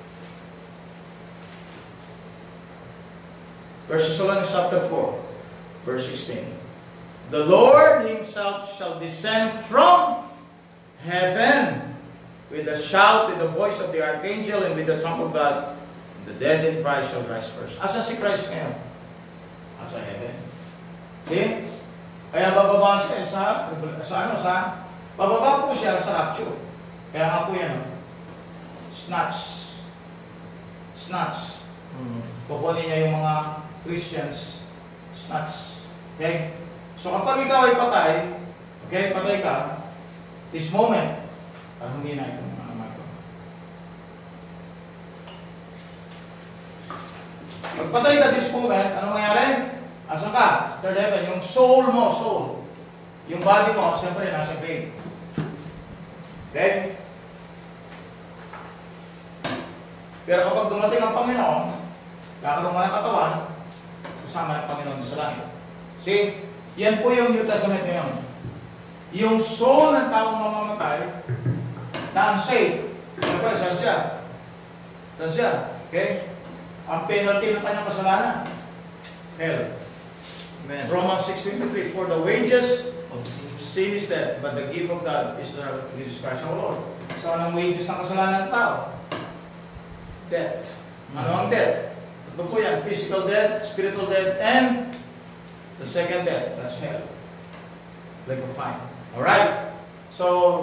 First Thessalonians chapter four, verse sixteen. The Lord Himself shall descend from heaven with a shout, with the voice of the archangel, and with the trump of God. The dead in Christ shall rise first. Asa si Christ ngayon? Asa heaven. See? Kaya bababa siya sa, sa ano, sa, bababa po siya sa rapture. Kaya nga po yan, snatch. Snatch. Hmm. Kukunin niya yung mga Christians, snatch. Okay? So kapag ikaw ay patay, okay, patay ka, this moment, parang hindi na ito. Pagpatay ka this moment, anong mangyari? Asan ka? Third heaven. Yung soul mo, soul. Yung body mo, siyempre, nasa grave. Okay? Pero kapag dumating ang Panginoon, kakaroon ka ng katawan, kasama ng Panginoon sa langit. See? Yan po yung New Testament ngayon. Yung soul ng taong mamamatay, na unsaved. Siyempre, saan siya? Saan siya? Okay? Ang penalty ng kanyang kasalanan. Hell. Amen. Romans six twenty-three, for the wages of sin is death, but the gift of God is the Jesus Christ our Lord. So, anong wages ng kasalanan ng tao? Death. Ano ang death? Ito po yan, physical death, spiritual death, and the second death, that's hell. Like a fine. Alright? So,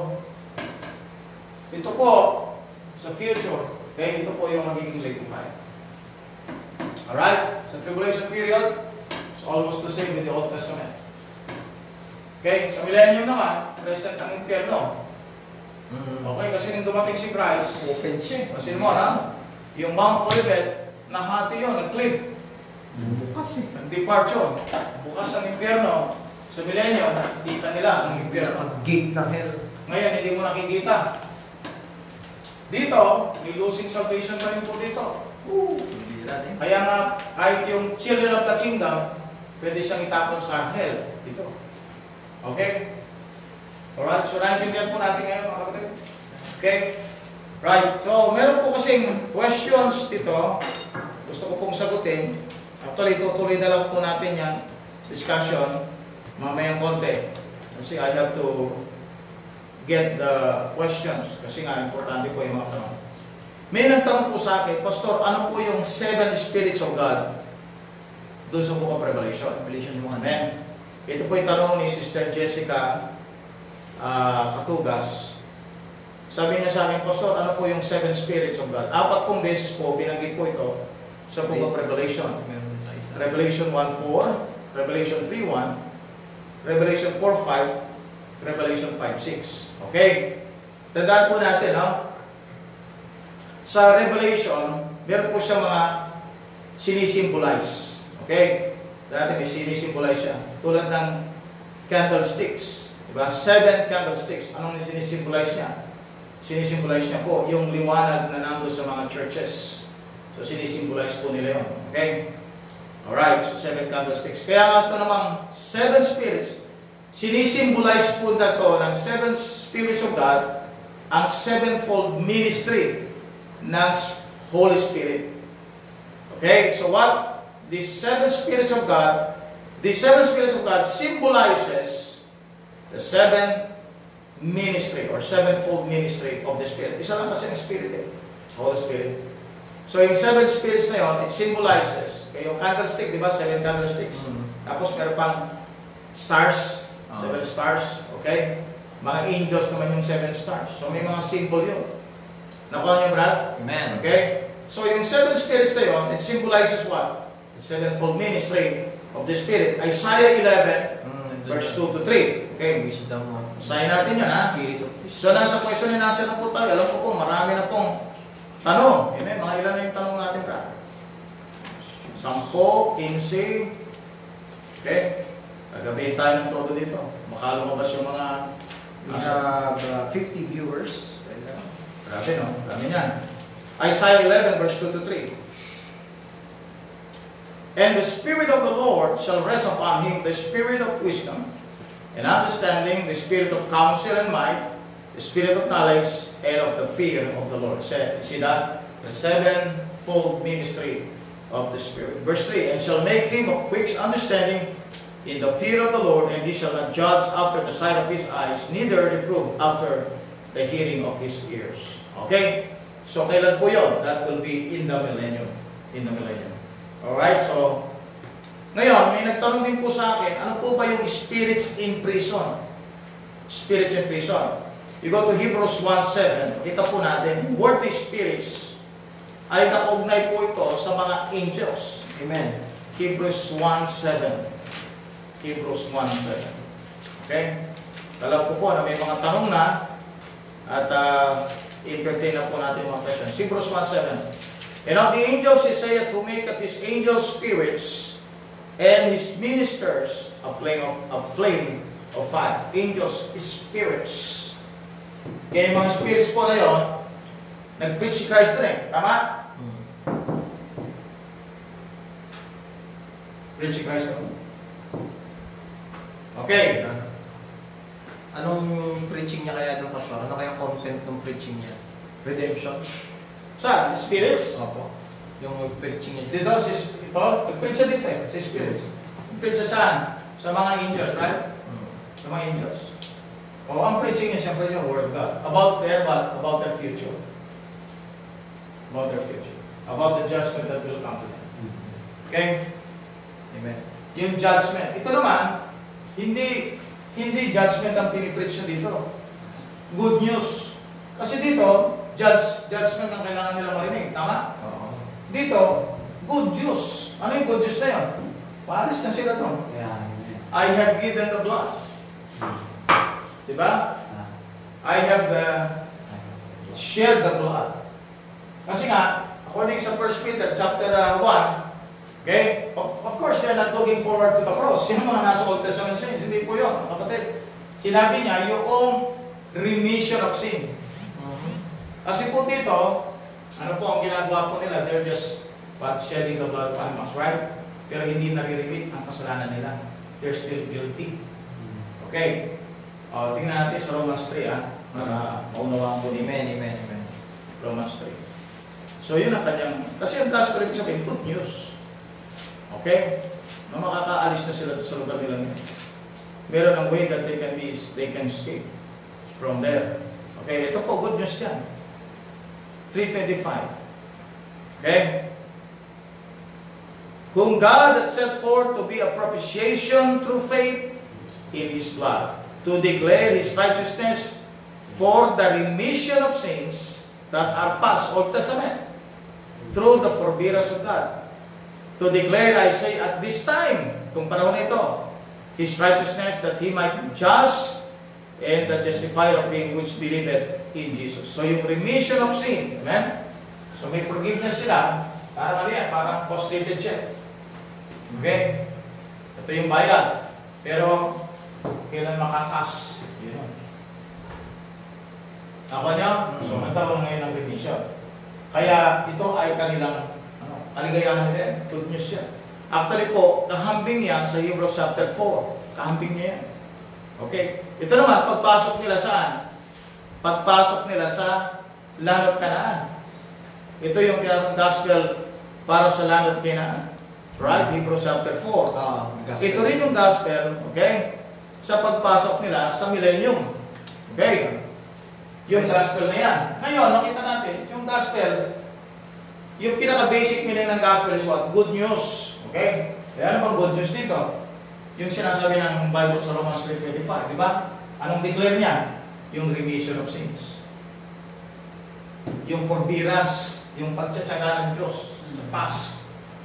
ito po, sa future, okay, ito po yung magiging lake of fire. Alright? Sa tribulation period, it's almost the same with the Old Testament. Okay? Sa millennium naman, present ang impyerno. Okay? Kasi nung dumating si Christ, open siya. kasi mo, na, yung Mount Olivet, nahati yun, nag-clip. Bukas eh. Nag-depart yun. Bukas ang impyerno. Sa millennium, nakikita nila ang impyerno. Ang gate ng hell. Ngayon, hindi mo nakikita. Dito, may losing salvation pa rin po dito. Ooh. Kaya nga, kahit yung children of the kingdom, pwede siyang itapon sa hell. Dito. Okay? Alright, so naintindihan po natin ngayon, mga kapatid. Okay? Right, so meron po kasing questions dito. Gusto ko pong sagutin. Actually, tutuloy na lang po natin yan. Discussion. Mamayang konti. Kasi I have to get the questions. Kasi nga, importante po yung mga tanong. May nagtanong po sa akin, Pastor, ano po yung seven spirits of God doon sa Book of Revelation? Revelation one. Amen. Ito po yung tanong ni Sister Jessica uh, Katugas. Sabi niya sa akin, Pastor, ano po yung seven spirits of God? Apat pong beses po, binanggit po ito sa Book of Revelation. Meron din sa isa. Revelation one four, Revelation three one, Revelation four five, Revelation five six. Okay? Tandaan po natin, no? Sa Revelation, meron po siya mga sinisimbolize. Okay? Dati may sinisimbolize siya. Tulad ng candlesticks. Diba? Seven candlesticks. Anong sinisimbolize niya? Sinisimbolize niya po yung liwanag na nandun sa mga churches. So, sinisimbolize po nila yun. Okay? Alright, so seven candlesticks. Kaya nga ito namang seven spirits, sinisimbolize po na to ng seven spirits of God, ang sevenfold ministry ng Holy Spirit. Okay, so what? These seven spirits of God, these seven spirits of God symbolizes the seven ministry or sevenfold ministry of the Spirit. Isa lang kasi ang Spirit eh, Holy Spirit. So yung seven spirits na yun, it symbolizes, okay, yung candlestick, di ba? Seven candlesticks. Mm-hmm. Tapos meron pang stars, Oh. seven stars, okay? Mga angels naman yung seven stars. So may mga symbol yun. Nakuha niyo, Brad? Amen. Okay? So yung seven spirits na yun, it symbolizes what? The sevenfold ministry of the Spirit. Isaiah eleven, Mm, verse two to three. Okay? Wisdom mo. Basahin natin yan, ha? Spirit of So nasa question and answer na po tayo. Alam ko po, marami na pong tanong. Amen? Mga ilan na yung tanong natin, Brad? Sampo, quince. Okay? Gagabihin tayo ng todo dito. Baka lumabas yung mga... We have uh, fifty viewers right now. Grabe, no? Dami niyan. Isaiah eleven, verse two to three. And the Spirit of the Lord shall rest upon him, the Spirit of wisdom and understanding, the Spirit of counsel and might, the Spirit of knowledge, and of the fear of the Lord. See that? The sevenfold ministry of the Spirit. Verse three, and shall make him of quick understanding in the fear of the Lord, and he shall not judge after the sight of his eyes, neither reprove after the hearing of his ears. Okay? So, kailan po yun? That will be in the millennium. In the millennium. Alright? So, ngayon, may nagtanong din po sa akin, ano po ba yung spirits in prison? Spirits in prison. You go to Hebrews one seven, kita po natin, worthy spirits ay nakaugnay po ito sa mga angels. Amen. Hebrews one seven. Hebrews one seven. Okay? Alam ko po na may mga tanong na at uh, entertain na po natin mga questions. Hebrews one seven. And of the angels he saith, who maketh his angels spirits and his ministers a flame of, a flame of fire. Angels, spirits. Kaya yung mga spirits po na yun, nag-preach si Christ rin. Tama? Mm. Preach si Christ rin. Okay. Anong preaching niya kaya doon, Pastor? Ano kaya content ng preaching niya? Redemption? Saan? Spirits? Opo. Yung preaching niya. Dito, sis, ito, nag-preach siya dito eh, sa spirits. Nag-preach siya saan? Sa mga angels, right? Mm. Sa mga angels. O, ang preaching niya siyempre yung Word of God. About their what? About their future. About their future. About the judgment that will come to them. Okay? Amen. Yung judgment. Ito naman, hindi hindi judgment ang pinipreach niya dito. Good news. Kasi dito, judge, judgment ang kailangan nila marinig. Tama? Oo. Dito, good news. Ano yung good news na yun? Paalis na sila doon. Yeah. I have given the blood. Diba? I have uh, shed the blood. Kasi nga, according sa First Peter chapter uh, one, okay, of, of course, they're not looking forward to the cross. Yung mga nasa Old Testament saints, hindi po yun, kapatid. Sinabi niya, yung remission of sin. Mm-hmm. Kasi po dito, ano po ang ginagawa po nila? They're just but shedding the blood of animals, right? Pero hindi nare-remit ang kasalanan nila. They're still guilty. Okay? O, tingnan natin sa Romans three, ah, para maunawaan po ni Amen, amen, amen. Romans three. So, yun ang kanyang, kasi ang gospel, ibig sabihin, good news. Okay? Na makakaalis na sila sa lugar nila ngayon. Meron ang way that they can be, they can escape from there. Okay, ito po, good news dyan. three twenty-five. Okay? Whom God hath set forth to be a propitiation through faith in His blood, to declare His righteousness for the remission of sins that are past, Old Testament, through the forbearance of God. To declare, I say, at this time, itong panahon ito, His righteousness, that He might be just and the justifier of him which believeth in Jesus. So yung remission of sin, amen? So may forgiveness sila, parang ano yan, parang post-dated check. Okay? Ito yung bayad. Pero, kailan makakas? Yun yun. Ako nyo? So, nagkaroon ngayon ng remission. Kaya, ito ay kanilang ano, kaligayahan nila. Good news yan. Actually po, kahambing yan sa Hebrews chapter four. Kahambing niya yan. Okay? Ito naman, pagpasok nila saan? Pagpasok nila sa land of Canaan. Ito yung tinatawag gospel para sa land of Canaan. Right? Hebrews chapter four. Ah, Ito rin yung gospel, okay? Sa pagpasok nila sa millennium. Okay? Yung gospel na yan. Ngayon, nakita natin, yung gospel, yung pinaka-basic meaning ng gospel is what? Good news. Okay? Kaya ano bang good news dito? Yung sinasabi ng Bible sa Romans three twenty-five, di ba? Anong declare niya? Yung remission of sins. Yung forbearance, yung pagtsatsaga ng Diyos sa past.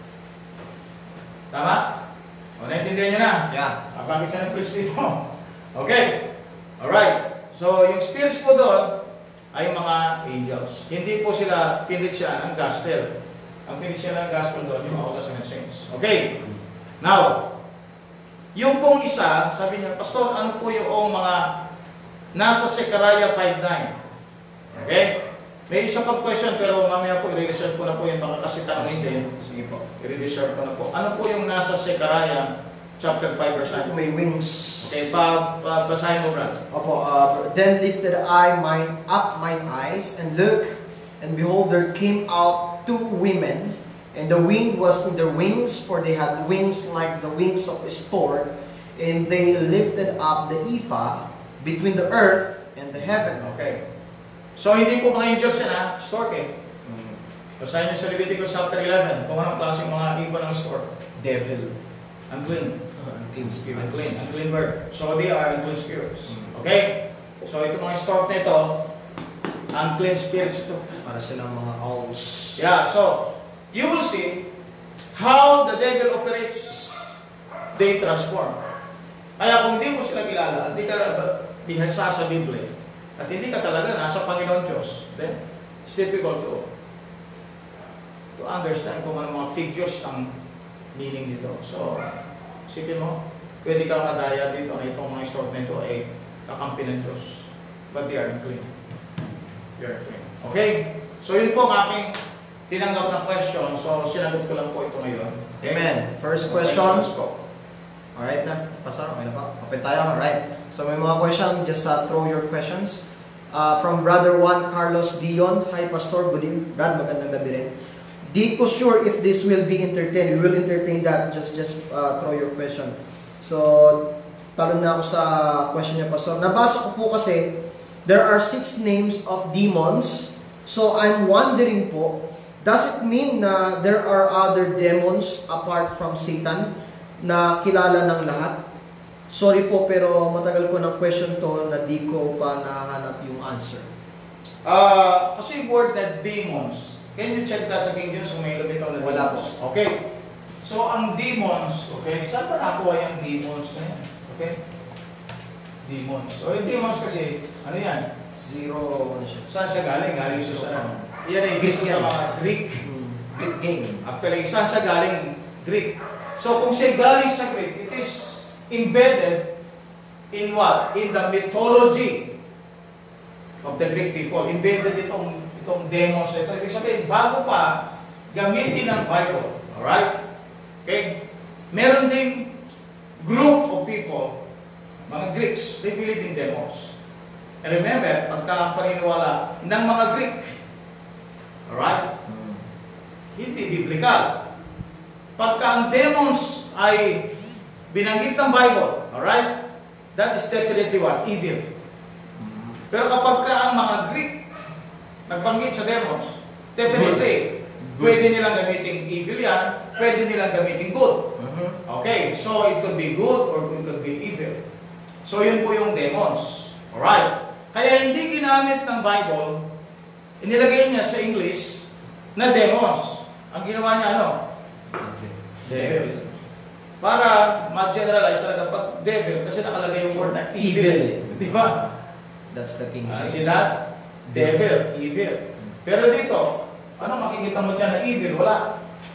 Tama? O, naintindihan niyo na? Yeah. Ah, bakit siya na-preach dito? Okay. Alright. So, yung spirits po doon ay mga angels. Hindi po sila pinritya ng gospel. Ang pinritya ng gospel doon, yung Old Testament saints. Okay. Now, yung pong isa, sabi niya, Pastor, ano po yung mga nasa Zechariah five nine? Okay? May isa pang question, pero mamaya po, i-reserve ko na po yan, baka kasi tanongin din. Sige po. I-reserve ko na po. Ano po yung nasa Zechariah chapter five verse nine? May wings. Okay, pa, pa, basahin mo, Brad. Opo, uh, then lifted I mine up mine eyes, and look, and behold, there came out two women, and the wind was in their wings, for they had wings like the wings of a stork, and they lifted up the ephah between the earth and the heaven. Okay. So, hindi po mga angels yan, ha? Stork, eh. Basahin niyo sa Leviticus chapter eleven, kung anong klaseng mga iba ng stork. Devil. Unclean. Uh, unclean spirits. Unclean. Unclean bird. So, they are unclean spirits. Okay? So, ito mga stork na ito, unclean spirits ito. Para silang mga owls. Yeah, so, you will see how the devil operates. They transform. Kaya kung hindi mo sila kilala at hindi ka bihasa sa Biblia at hindi ka talaga nasa Panginoon Diyos, then it's difficult to to understand kung ano mga figures ang meaning dito. So, isipin mo, pwede kang madaya dito na itong mga story na ito ay kakampi ng Diyos. But they are clean. They are clean. Okay? So, yun po ang aking tinanggap na question. So, sinagot ko lang po ito ngayon. Okay? Amen. First question. Alright na. Pastor, okay na pa. Open tayo. Alright. So may mga question. Just uh, throw your questions. Uh, from Brother Juan Carlos Dion. Hi Pastor. Good evening. Brad, magandang gabi rin. Di ko sure if this will be entertained. We will entertain that. Just just uh, throw your question. So, talon na ako sa question niya, Pastor. Nabasa ko po kasi, there are six names of demons. So, I'm wondering po, does it mean na there are other demons apart from Satan na kilala ng lahat? Sorry po, pero matagal ko ng question to na di ko pa nahanap yung answer. Uh, kasi yung word na demons, can you check that sa King James kung may lumitaw na Wala po. demons? Okay. So, ang demons, okay, saan pa nakuha yung demons na yan? Okay? Demons. So, yung demons kasi, ano yan? Zero, ano siya? Saan siya galing? Galing siya sa ano? Yan ay Greek isa sa yan. mga Greek. Hmm. Greek game. Actually, isa sa galing Greek. So, kung siya galing sa Greek, it is embedded in what? In the mythology of the Greek people. Embedded itong, itong demons ito. Ibig sabihin, bago pa gamitin ng Bible. Alright? Okay? Meron ding group of people, mga Greeks, they believe in demons. And remember, pagka ang paniniwala ng mga Greek, alright? Hmm. Hindi biblical. Pagka ang demons ay binanggit ng Bible, alright? That is definitely what? Evil. Pero kapag ka ang mga Greek nagbanggit sa demons, Definitely. Pwede nilang gamitin evil yan, pwede nilang gamitin good. Mhm. Okay, so it could be good or it could be evil. So yun po yung demons. Alright. Kaya hindi ginamit ng Bible, inilagay niya sa English na demons. Ang ginawa niya ano? Devil. Para ma-generalize talaga pag devil, kasi nakalagay yung word na evil. Evil. Di ba? That's the King Uh, James. see that? Devil, evil. Pero dito, ano makikita mo dyan na evil? Wala.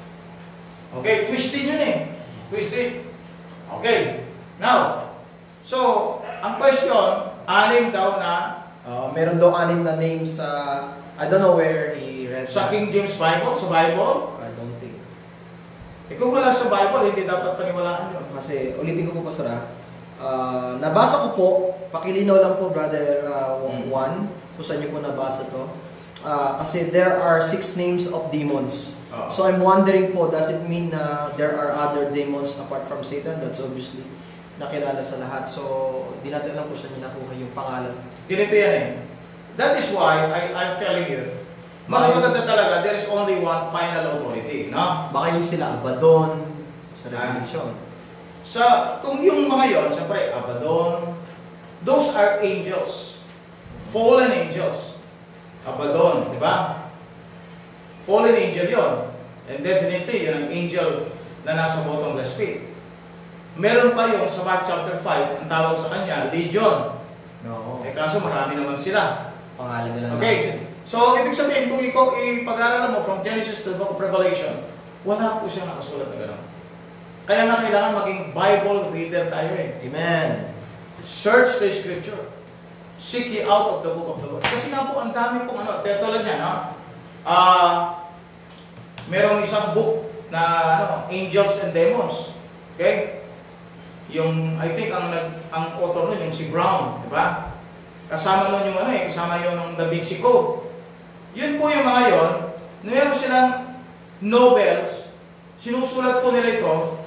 Okay, twisted yun eh. Twisted. Okay. Now, so, ang question, anim daw na Uh, meron daw anim na names sa, I don't know where he read sa that. King James Bible, sa Bible. I don't think. Eh kung wala sa Bible, hindi dapat paniwalaan yun. Kasi ulitin ko po pastora, uh, nabasa ko po, pakilinaw lang po brother uh, Hmm. Juan, kung saan niyo po nabasa to. Uh, kasi there are six names of demons. Oo. So I'm wondering po, does it mean na there are other demons apart from Satan? That's obviously nakilala sa lahat. So, di natin alam kung saan niya nakuha yung pangalan. Ganito yan eh. That is why I, I'm telling you, mas Bakit? maganda talaga, there is only one final authority. No? Baka yung sila Abaddon sa Revelation. Sa, kung yung mga yon, siyempre, Abaddon, those are angels. Fallen angels. Abaddon, di ba? Fallen angel yon. And definitely, yun ang angel na nasa bottomless pit. Meron pa yung sa Mark chapter five, ang tawag sa kanya, Legion. No. Eh kaso marami naman sila. Pangalan nila. Okay. So, ibig sabihin, kung ikaw ipag-aralan mo from Genesis to the book of Revelation, wala po siya nakasulat na gano'n. Kaya nga kailangan maging Bible reader tayo eh. Amen. Search the scripture. Seek ye out of the book of the Lord. Kasi nga po, ang dami pong ano, tulad niya, no? Ah, merong isang book na ano, Angels and Demons. Okay? Yung, I think, ang, nag, ang author nun, yung si Brown, di ba? Kasama nun yung ano eh, kasama yung ng Da Vinci Code. Yun po yung mga yon, meron silang novels, sinusulat po nila ito,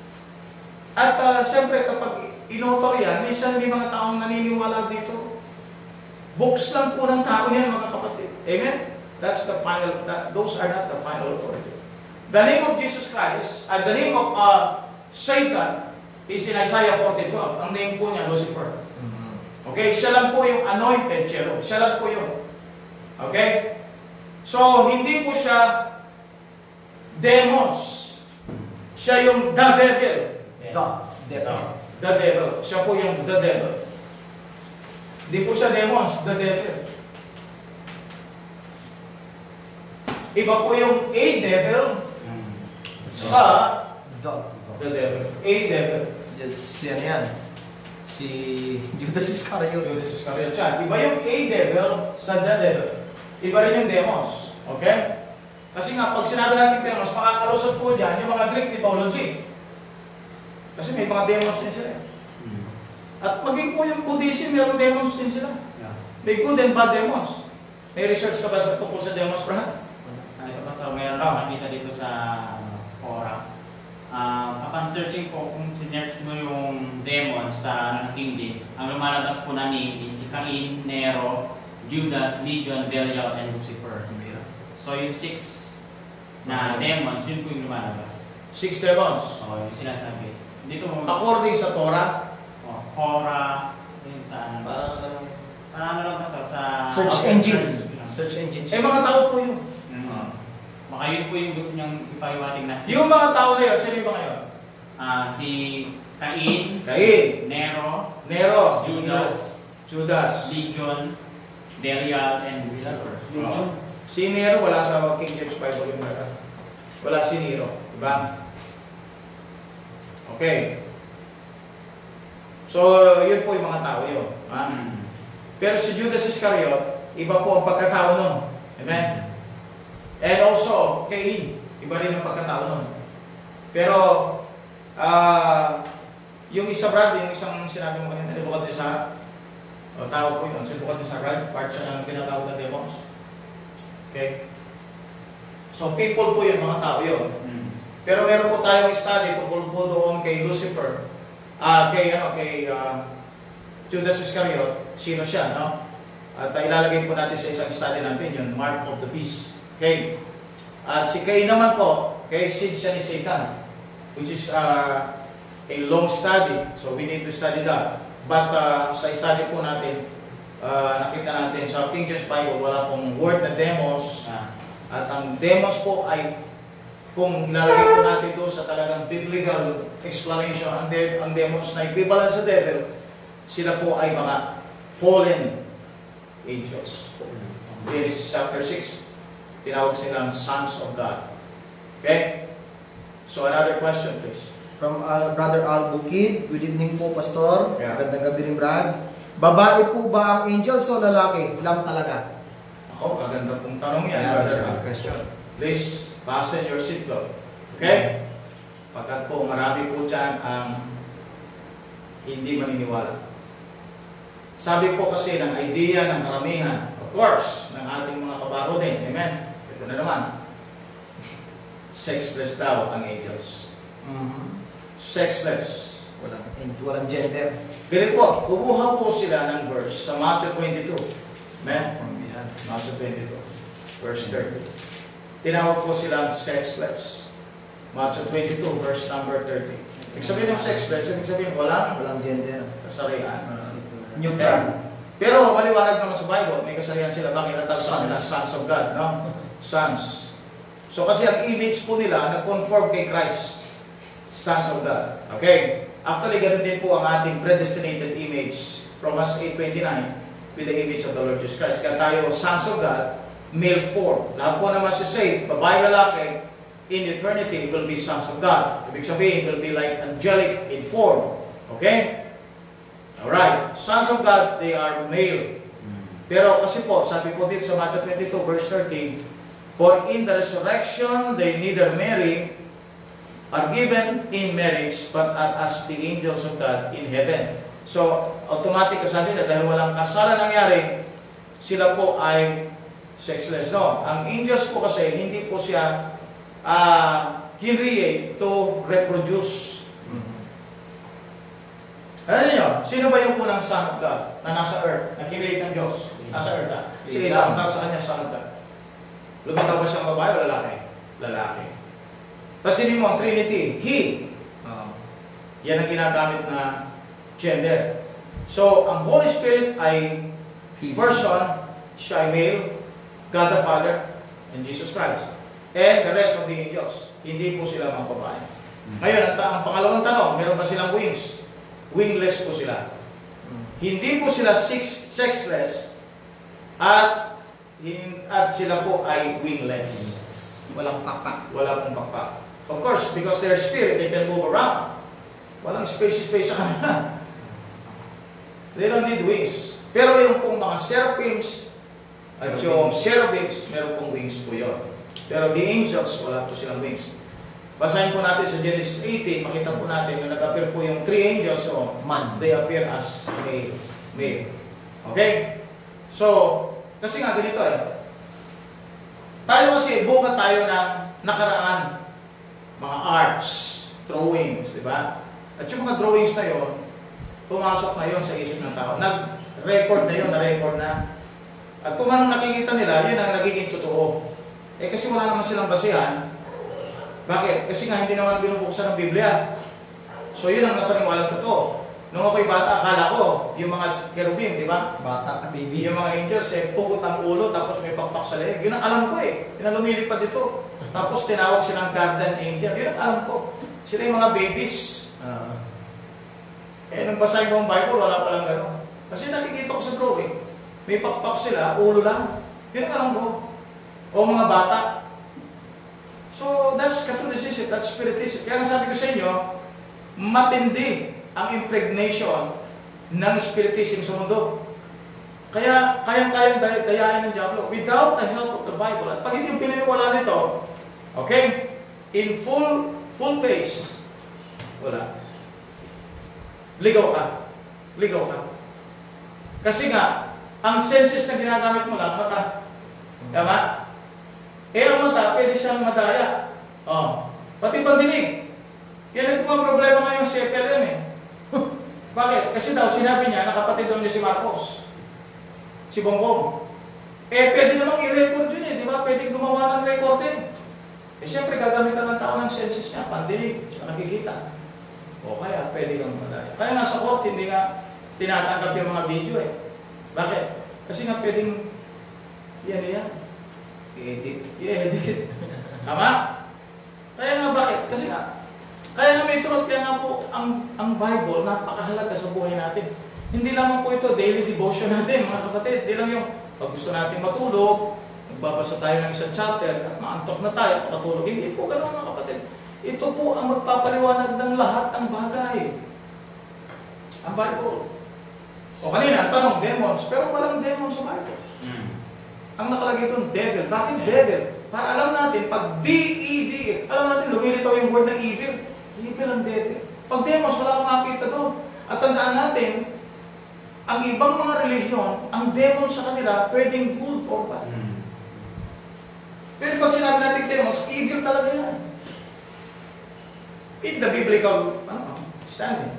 at uh, siyempre kapag inauthor yan, minsan may mga taong naniniwala dito. Books lang po ng tao yan, mga kapatid. Amen? That's the final, that, those are not the final authority. The name of Jesus Christ, at the name of uh, Satan, is in Isaiah forty twelve. Ang name po niya, Lucifer. Okay? Siya lang po yung anointed cherub. Siya lang po yun. Okay? So, hindi po siya demons. Siya yung the devil. The devil. The devil. Siya po yung the devil. Hindi po siya demons, the devil. Iba po yung a devil sa The. the devil. A devil. Yes, yan yan. Si Judas Iscariot. Judas Iscariot siya. Iba yung a devil sa the devil. Iba rin yung demons. Okay? Kasi nga, pag sinabi natin demons, makakalusot po dyan yung mga Greek mythology. Kasi may mga demons din sila. At maging po yung Buddhism, meron demons din sila. May good and bad demons. May research ka ba sa tungkol sa demons, Brad? Ah, ito pa sa meron Ah. nakita dito sa ano, Quora. Um, upon searching po, kung sinerch mo yung demons sa ano, ng King James, ang lumalabas po na name is si Cain, Nero, Judas, Legion, Belial, and Lucifer. So yung six na demons, yun po yung lumalabas. Six demons. So yung sinasabi. Dito mo, According sa Torah, oh, Quora, yun sa ano. Parang Parang ano lang basta sa... search Open engine. search. Search engine. eh mga tao po yun. Mm. Baka yun po yung gusto niyang ipaliwating na six. Yung mga tao na yun, sino yung mga yun? Ah, si Cain, Cain, Nero, Nero, Judas, Judas. Legion, Belial, and Lucifer. Oh. Si Nero, wala sa King James Bible yung meron. Wala si Nero. Diba? Okay. So, yun po yung mga tao yun. Ha? Mm. Pero si Judas Iscariot, iba po ang pagkatao nun. Amen? And also, Cain, iba rin ang pagkatao nun. Pero, ah, yung isa Brad, yung isang sinabi mo kanina, Nebuchadnezzar, o tao po yun, si Nebuchadnezzar, right? Part siya ng tinatawag na demons. Okay? So, people po yun, mga tao yun. Mm. Pero meron po tayong study tungkol po doon kay Lucifer, ah, kay, ano, kay ah, Judas Iscariot, sino siya, no? At uh, ilalagay po natin sa isang study natin, yung Mark of the Beast. Okay. At si Cain naman po, kay seed siya ni Satan, which is uh, a long study. So we need to study that. But uh, sa study po natin, uh, nakita natin sa King James Bible, wala pong word na demos. Ah. At ang demos po ay, kung ilalagay po natin doon sa talagang biblical explanation, ang, de ang demons na equivalent sa devil, sila po ay mga fallen angels. Genesis chapter six, tinawag silang sons of God. Okay? So another question please. From uh, Brother Al Bukid, good evening po, Pastor. Yeah. Magandang gabi rin, Brad. Babae po ba ang angels o lalaki? Lang talaga. Ako, kaganda pong tanong yan, Yeah, brother. that's a good question. Please, fasten your seatbelt. Okay? Pagkat po, marami po dyan ang hindi maniniwala. Sabi po kasi ng idea ng karamihan, of course, ng ating mga kabaro din. Amen? Ito na naman. Sexless daw ang angels. Mm-hmm. Sexless. Walang, walang gender. Ganito po, kumuha po sila ng verse sa Matthew twenty-two. Amen? Matthew twenty-two, verse thirty. Tinawag po silang sexless. Matthew twenty-two, verse number thirty. Ibig sabihin ng sexless, ibig sabihin walang Walang gender. kasarian. Uh, neutral. Pero maliwanag naman sa Bible, may kasarian sila. Bakit natawag sa kanila? Sons. Sons of God, no? Sons. So kasi ang image po nila, nag-conform kay Christ. Sons of God. Okay? Actually, ganun din po ang ating predestinated image. Romans eight twenty-nine, with the image of the Lord Jesus Christ. Kaya tayo, sons of God, male form. Lahat po naman si say, babae lalaki, in eternity will be sons of God. Ibig sabihin, will be like angelic in form. Okay? Alright. Sons of God, they are male. Pero kasi po, sabi po dito sa Matthew twenty-two, verse thirteen, for in the resurrection, they neither marry, are given in marriage, but are as the angels of God in heaven. So, automatic sabi na dahil walang kasalan nangyari, sila po ay sexless. No, ang angels po kasi, hindi po siya uh, create to reproduce. Alam niyo, sino ba yung unang son of God na nasa earth, na create ng Diyos? Nasa earth ha? Sila ang tawag sa kanya, son of God. Lumitaw ba siyang babae o lalaki? Lalaki. Tapos hindi mo ang Trinity, He. Uh, yan ang ginagamit na gender. So, ang Holy Spirit ay person, siya ay male, God the Father, and Jesus Christ. And the rest of the angels, hindi po sila mga babae. Ngayon, ang, ang pangalawang tanong, meron ba silang wings? Wingless po sila. Hindi po sila six, sexless, at, at sila po ay wingless. Walang pakpak. Wala pong pakpak. Of course, because they're spirit, they can move around. Walang space-space sa kanila. They don't need wings. Pero yung pong mga seraphims at yung cherubims, meron pong wings po yun. Pero the angels, wala po silang wings. Basahin po natin sa Genesis eighteen, makita po natin na nag-appear po yung three angels, so Man. they appear as male. male. Okay? So, kasi nga ganito eh. Tayo kasi, bunga tayo ng nakaraan. Mga arts, drawings, di ba? At yung mga drawings na yon, pumasok na yon sa isip ng tao. Nag-record na yon, na-record na. At kung anong nakikita nila, yun ang nagiging totoo. Eh kasi wala naman silang basihan. Bakit? Kasi nga hindi naman binubuksan ng Biblia. So yun ang napaniwalang totoo. Nung ako'y bata, akala ko, yung mga cherubim, di ba? Bata ka, baby. Yung mga angels, eh, pugot ang ulo, tapos may pakpak sa leeg. Yun ang alam ko eh. Yun ang lumilipad dito. Tapos tinawag silang guardian angel. Yun ang alam ko. Sila yung mga babies. Uh, Eh, nung basahin ko ang Bible, wala palang gano'n. Kasi nakikita ko sa drawing, may pakpak sila, ulo lang. Yun ang alam ko. O mga bata. So, that's Catholicism, that's Spiritism. Kaya nga sabi ko sa inyo, matindi ang impregnation ng Spiritism sa mundo. Kaya, kayang-kayang day dayain ng Diablo without the help of the Bible. At pag hindi yung pininiwala nito, okay, in full, full pace, wala. Ligaw ka. Ligaw ka. Kasi nga, ang senses na ginagamit mo lang, mata. Tama? Eh, ang mata, pwede siyang madaya. Oh. Pati pandinig. Kaya nagpapang problema ngayon si F L M eh. Bakit? Kasi daw, sinabi niya, nakapatid daw niya si Marcos. Si Bongbong. Eh, pwede namang i-record yun eh, di ba? ba, pwedeng gumawa ng recording. Eh, siyempre, gagamitan ng tao ng senses niya, pandinig, tsaka nakikita. O kaya, pwede kang malaya. Kaya nga sa court, hindi nga tinatanggap yung mga video eh. Bakit? Kasi nga pwedeng, yan yan, I-edit. i-edit. Tama? Kaya nga bakit? Kasi nga, kaya nga may truth, kaya nga po, ang, ang Bible, napakahalaga sa buhay natin. Hindi lamang po ito, daily devotion natin, mga kapatid. Hindi lang yung, pag gusto natin matulog, nagbabasa tayo ng isang chapter, at maantok na tayo, makatulog. Hindi po ganoon, mga kapatid. Ito po ang magpapaliwanag ng lahat ng bagay. Ang Bible. O kanina, ang tanong, demons. Pero walang demons sa Bible. Mm. Ang nakalagay doon, devil. Bakit devil? Para alam natin, pag D E V L, alam natin, lumilitaw yung word ng evil. Evil ang devil. Pag demos, wala kang makita doon. At tandaan natin, ang ibang mga relihiyon, ang demon sa kanila, pwedeng good or bad. Mm. Pero pag sinabi natin demons, evil talaga yan. In the biblical ano, standing.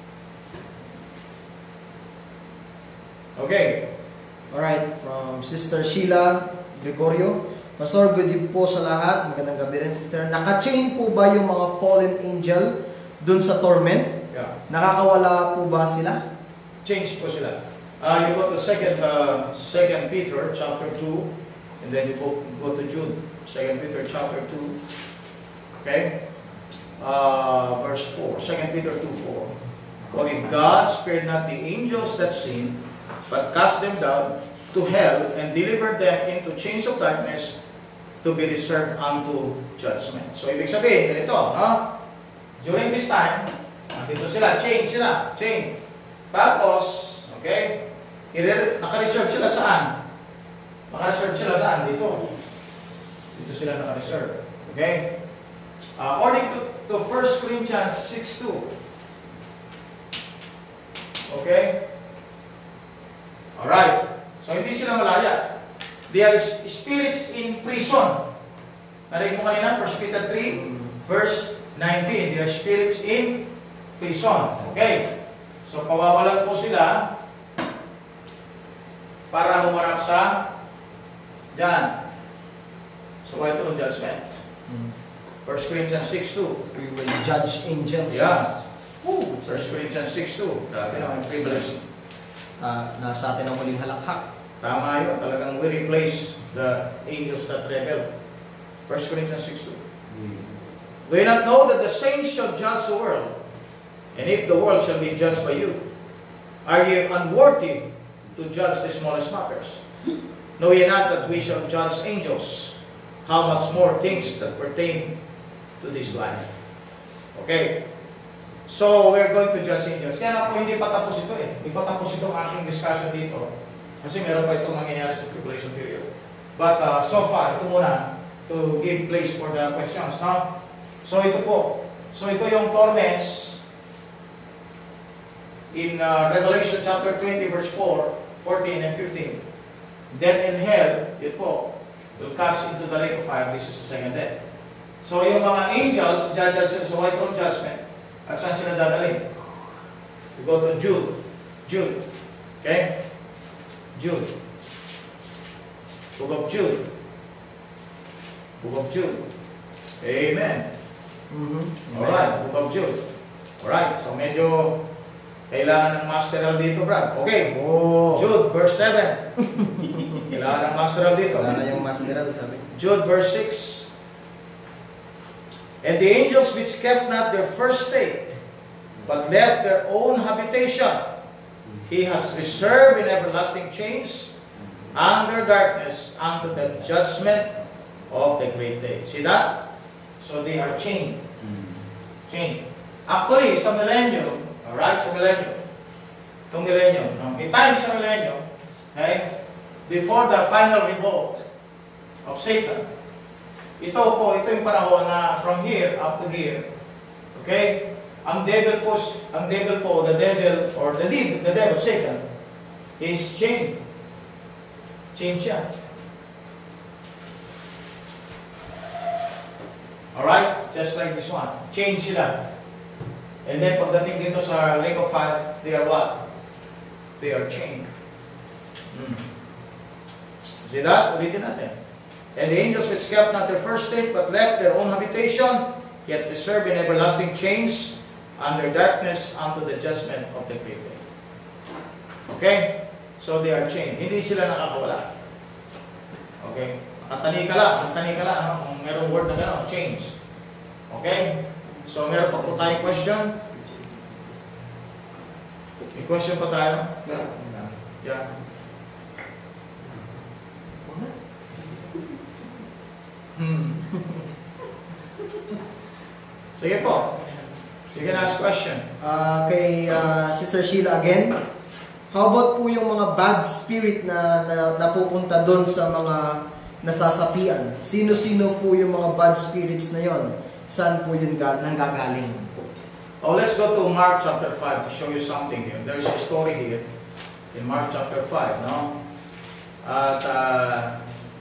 Okay. Alright, from Sister Sheila Gregorio. Pastor, good evening po sa lahat. Magandang gabi rin, Sister. Naka-chain po ba yung mga fallen angel dun sa torment? Yeah. Nakakawala po ba sila? Change po sila. Uh, you go to second, uh, second Peter chapter two, and then you go, go to Jude. second Peter chapter two. Okay? Uh, verse four. second Peter two four. For if God spared not the angels that sinned, but cast them down to hell and delivered them into chains of darkness to be reserved unto judgment. So, ibig sabihin, ganito, no? During this time, nandito sila, chain sila, chain. Tapos, okay, naka-reserve sila saan? Naka-reserve sila saan? Dito. Dito sila naka-reserve. Okay? Uh, according to, to First Corinthians six two. Okay? Alright. So, hindi sila malaya. They are spirits in prison. Narinig mo kanina, First Peter three, verse nineteen. They are spirits in prison. Okay. So, pawawalan po sila para humarap sa dyan. So, ito ang judgment. First Corinthians six two. We will judge angels. Yeah. Woo. First Corinthians six two. Grabe naman yung privilege. Uh, nasa atin ang muling halakhak. Tama yun. Talagang we replace the angels that rebel. First Corinthians six two. Do you not know that the saints shall judge the world? And if the world shall be judged by you, are ye unworthy to judge the smallest matters? Know ye not that we shall judge angels? How much more things that pertain to this life? Okay. So, we're going to judge angels. Kaya nga po, hindi pa tapos ito eh. Hindi pa tapos itong aking discussion dito. Kasi meron pa itong mangyayari sa tribulation period. But uh, so far, ito muna to give place for the questions. No? So, ito po. So, ito yung torments in uh, Revelation chapter twenty, verse four, fourteen, and fifteen. Death and hell, yun po, will cast into the lake of fire. This is the second death. So, yung mga angels, judge sila sa white throne judgment. At saan sila dadalhin? We go to Jude. Jude. Okay? Jude. Book of Jude. Book of Jude. Amen. Mm-hmm. Alright, Book of Jude. Alright, so medyo kailangan ng masteral dito, Brad. Okay. Oh. Jude, verse seven. Kailangan ng masteral dito. Wala na yung masteral, sabi. Jude, verse six. And the angels which kept not their first state, but left their own habitation, He hath preserved in everlasting chains under darkness unto the judgment of the great day. See that? So they are chained. Chained. Actually, sa millennium, alright, sa millennium, itong millennium, no? May time sa millennium, okay, before the final revolt of Satan, ito po, ito yung panahon na from here up to here, okay, ang devil po, ang devil po, the devil, or the devil, the devil, Satan, is chained. Chained siya. Alright? Just like this one. Chained sila. And then, pagdating dito sa lake of fire, they are what? They are chained. Hmm. See that? Ulitin natin. And the angels which kept not their first state, but left their own habitation, yet reserved in everlasting chains, under darkness unto the judgment of the great day. Okay? So they are chained. Hindi sila nakakawala. Okay? Nakatani ka lang. Nakatani ka lang. No? Kung merong word na gano'n, change. Okay? So meron pa po tayong question? May question pa tayo? Yeah. Hmm. Sige po. You can ask question. Ah, kay ah, Sister Sheila again. How about po yung mga bad spirit na, na napupunta doon sa mga nasasapian? Sino-sino po yung mga bad spirits na yon? Saan po yun ga- nanggagaling? Oh, let's go to Mark chapter five to show you something here. There's a story here in Mark chapter five, no? At uh,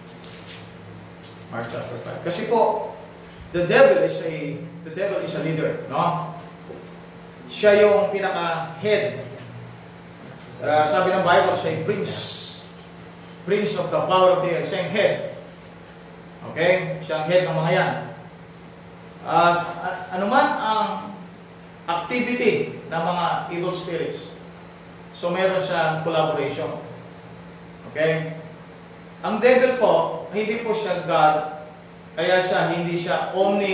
Mark chapter five. Kasi po, the devil is a the devil is a leader, no? Siya yung pinaka-head. Uh, sabi ng Bible, siya yung prince. Prince of the power of the air. Siya yung head. Okay? Siya ang head ng mga yan. At uh, anuman ang activity ng mga evil spirits, so meron siyang collaboration. Okay? Ang devil po, hindi po siya God, kaya siya hindi siya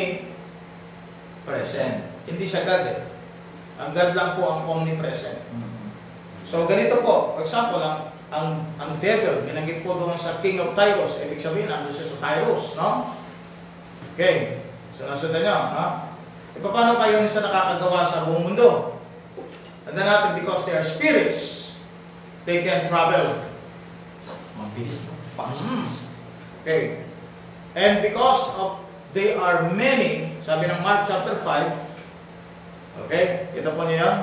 omnipresent. Hindi siya God eh. Ang God lang po ang omnipresent. So ganito po, for example, ang, ang, ang devil, binanggit po doon sa King of Tyros, ibig sabihin, nandun siya sa Tyros, no? Okay, so nasundan nyo, no? E paano kayo sa nakakagawa sa buong mundo? Tanda natin, because they are spirits, they can travel. Mabilis na fast. Mm. Okay. And because of they are many, sabi ng Mark chapter five, okay, kita po niyo yan?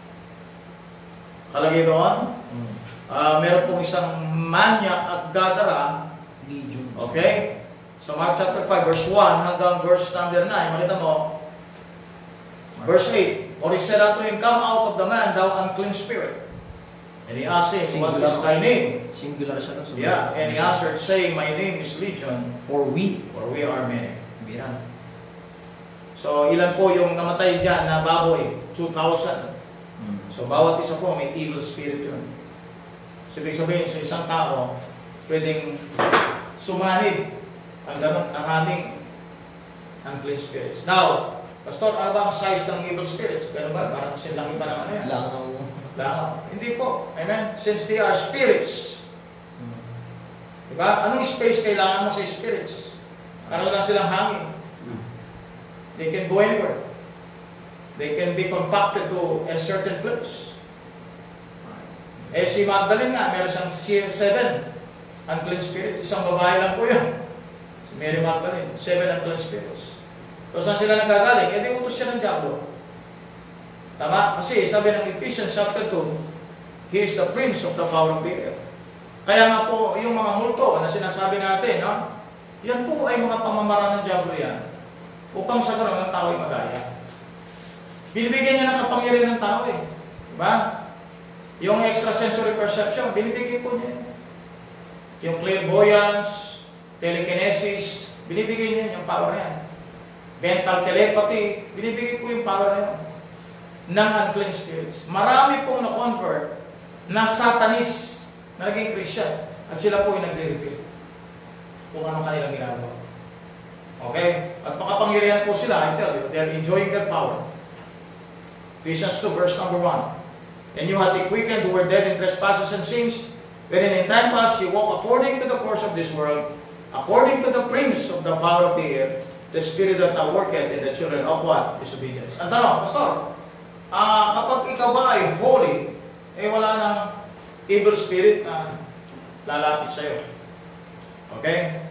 Kalagay doon, uh, meron pong isang manya at gadara, Legion. okay? So Mark chapter five, verse one hanggang verse number nine, makita mo, verse eight, or he said unto him, come out of the man, thou unclean spirit. And he asked him, what is thy name? Singular siya. Sa Yeah, and he answered, saying, my name is Legion, For we. for we are many. Biran. So, ilan po yung namatay dyan na baboy? two thousand. So, bawat isa po may evil spirit yun. So, ibig sabihin, sa isang tao, pwedeng sumanib ang ganong karaming unclean spirits. Now, Pastor, ano ba ang size ng evil spirits? Ganun ba? Parang kasi laki pa naman yan. Langaw. Langaw. Hindi po. Amen? Since they are spirits. Diba? Anong space kailangan mo sa spirits? Para lang silang hangin. They can go anywhere. They can be compacted to a certain place. Eh si Magdalene nga, meron siyang seven unclean spirits. Isang babae lang po yun. Si Mary Magdalene, seven unclean spirits. So saan sila nagagaling? Eh di utos siya ng diablo. Tama? Kasi sabi ng Ephesians chapter two, he is the prince of the power of the air. Kaya nga po, yung mga multo na sinasabi natin, no? Yan po ay mga pamamaraan ng diablo yan. Upang sa karoon ng tao ay madaya. Binibigyan niya ng kapangyarihan ng tao eh. Diba? Yung extrasensory perception, binibigyan po niya. Yung clairvoyance, telekinesis, binibigyan niya yung power na yan. Mental telepathy, binibigyan po yung power na yan. Ng unclean spirits. Marami pong na-convert na satanis na naging Christian. At sila po yung nagre-reveal kung ano kanilang ginagawa. Okay? At makapangyarihan po sila, I tell you, they're enjoying their power. Ephesians two, verse number one. And you had the quickened who were dead in trespasses and sins, wherein in time past you walk according to the course of this world, according to the prince of the power of the air, the spirit that now worketh in the children of what? Disobedience. Ang tanong, Pastor, uh, kapag ikaw ba ay holy, eh wala nang evil spirit na lalapit sa'yo. Okay?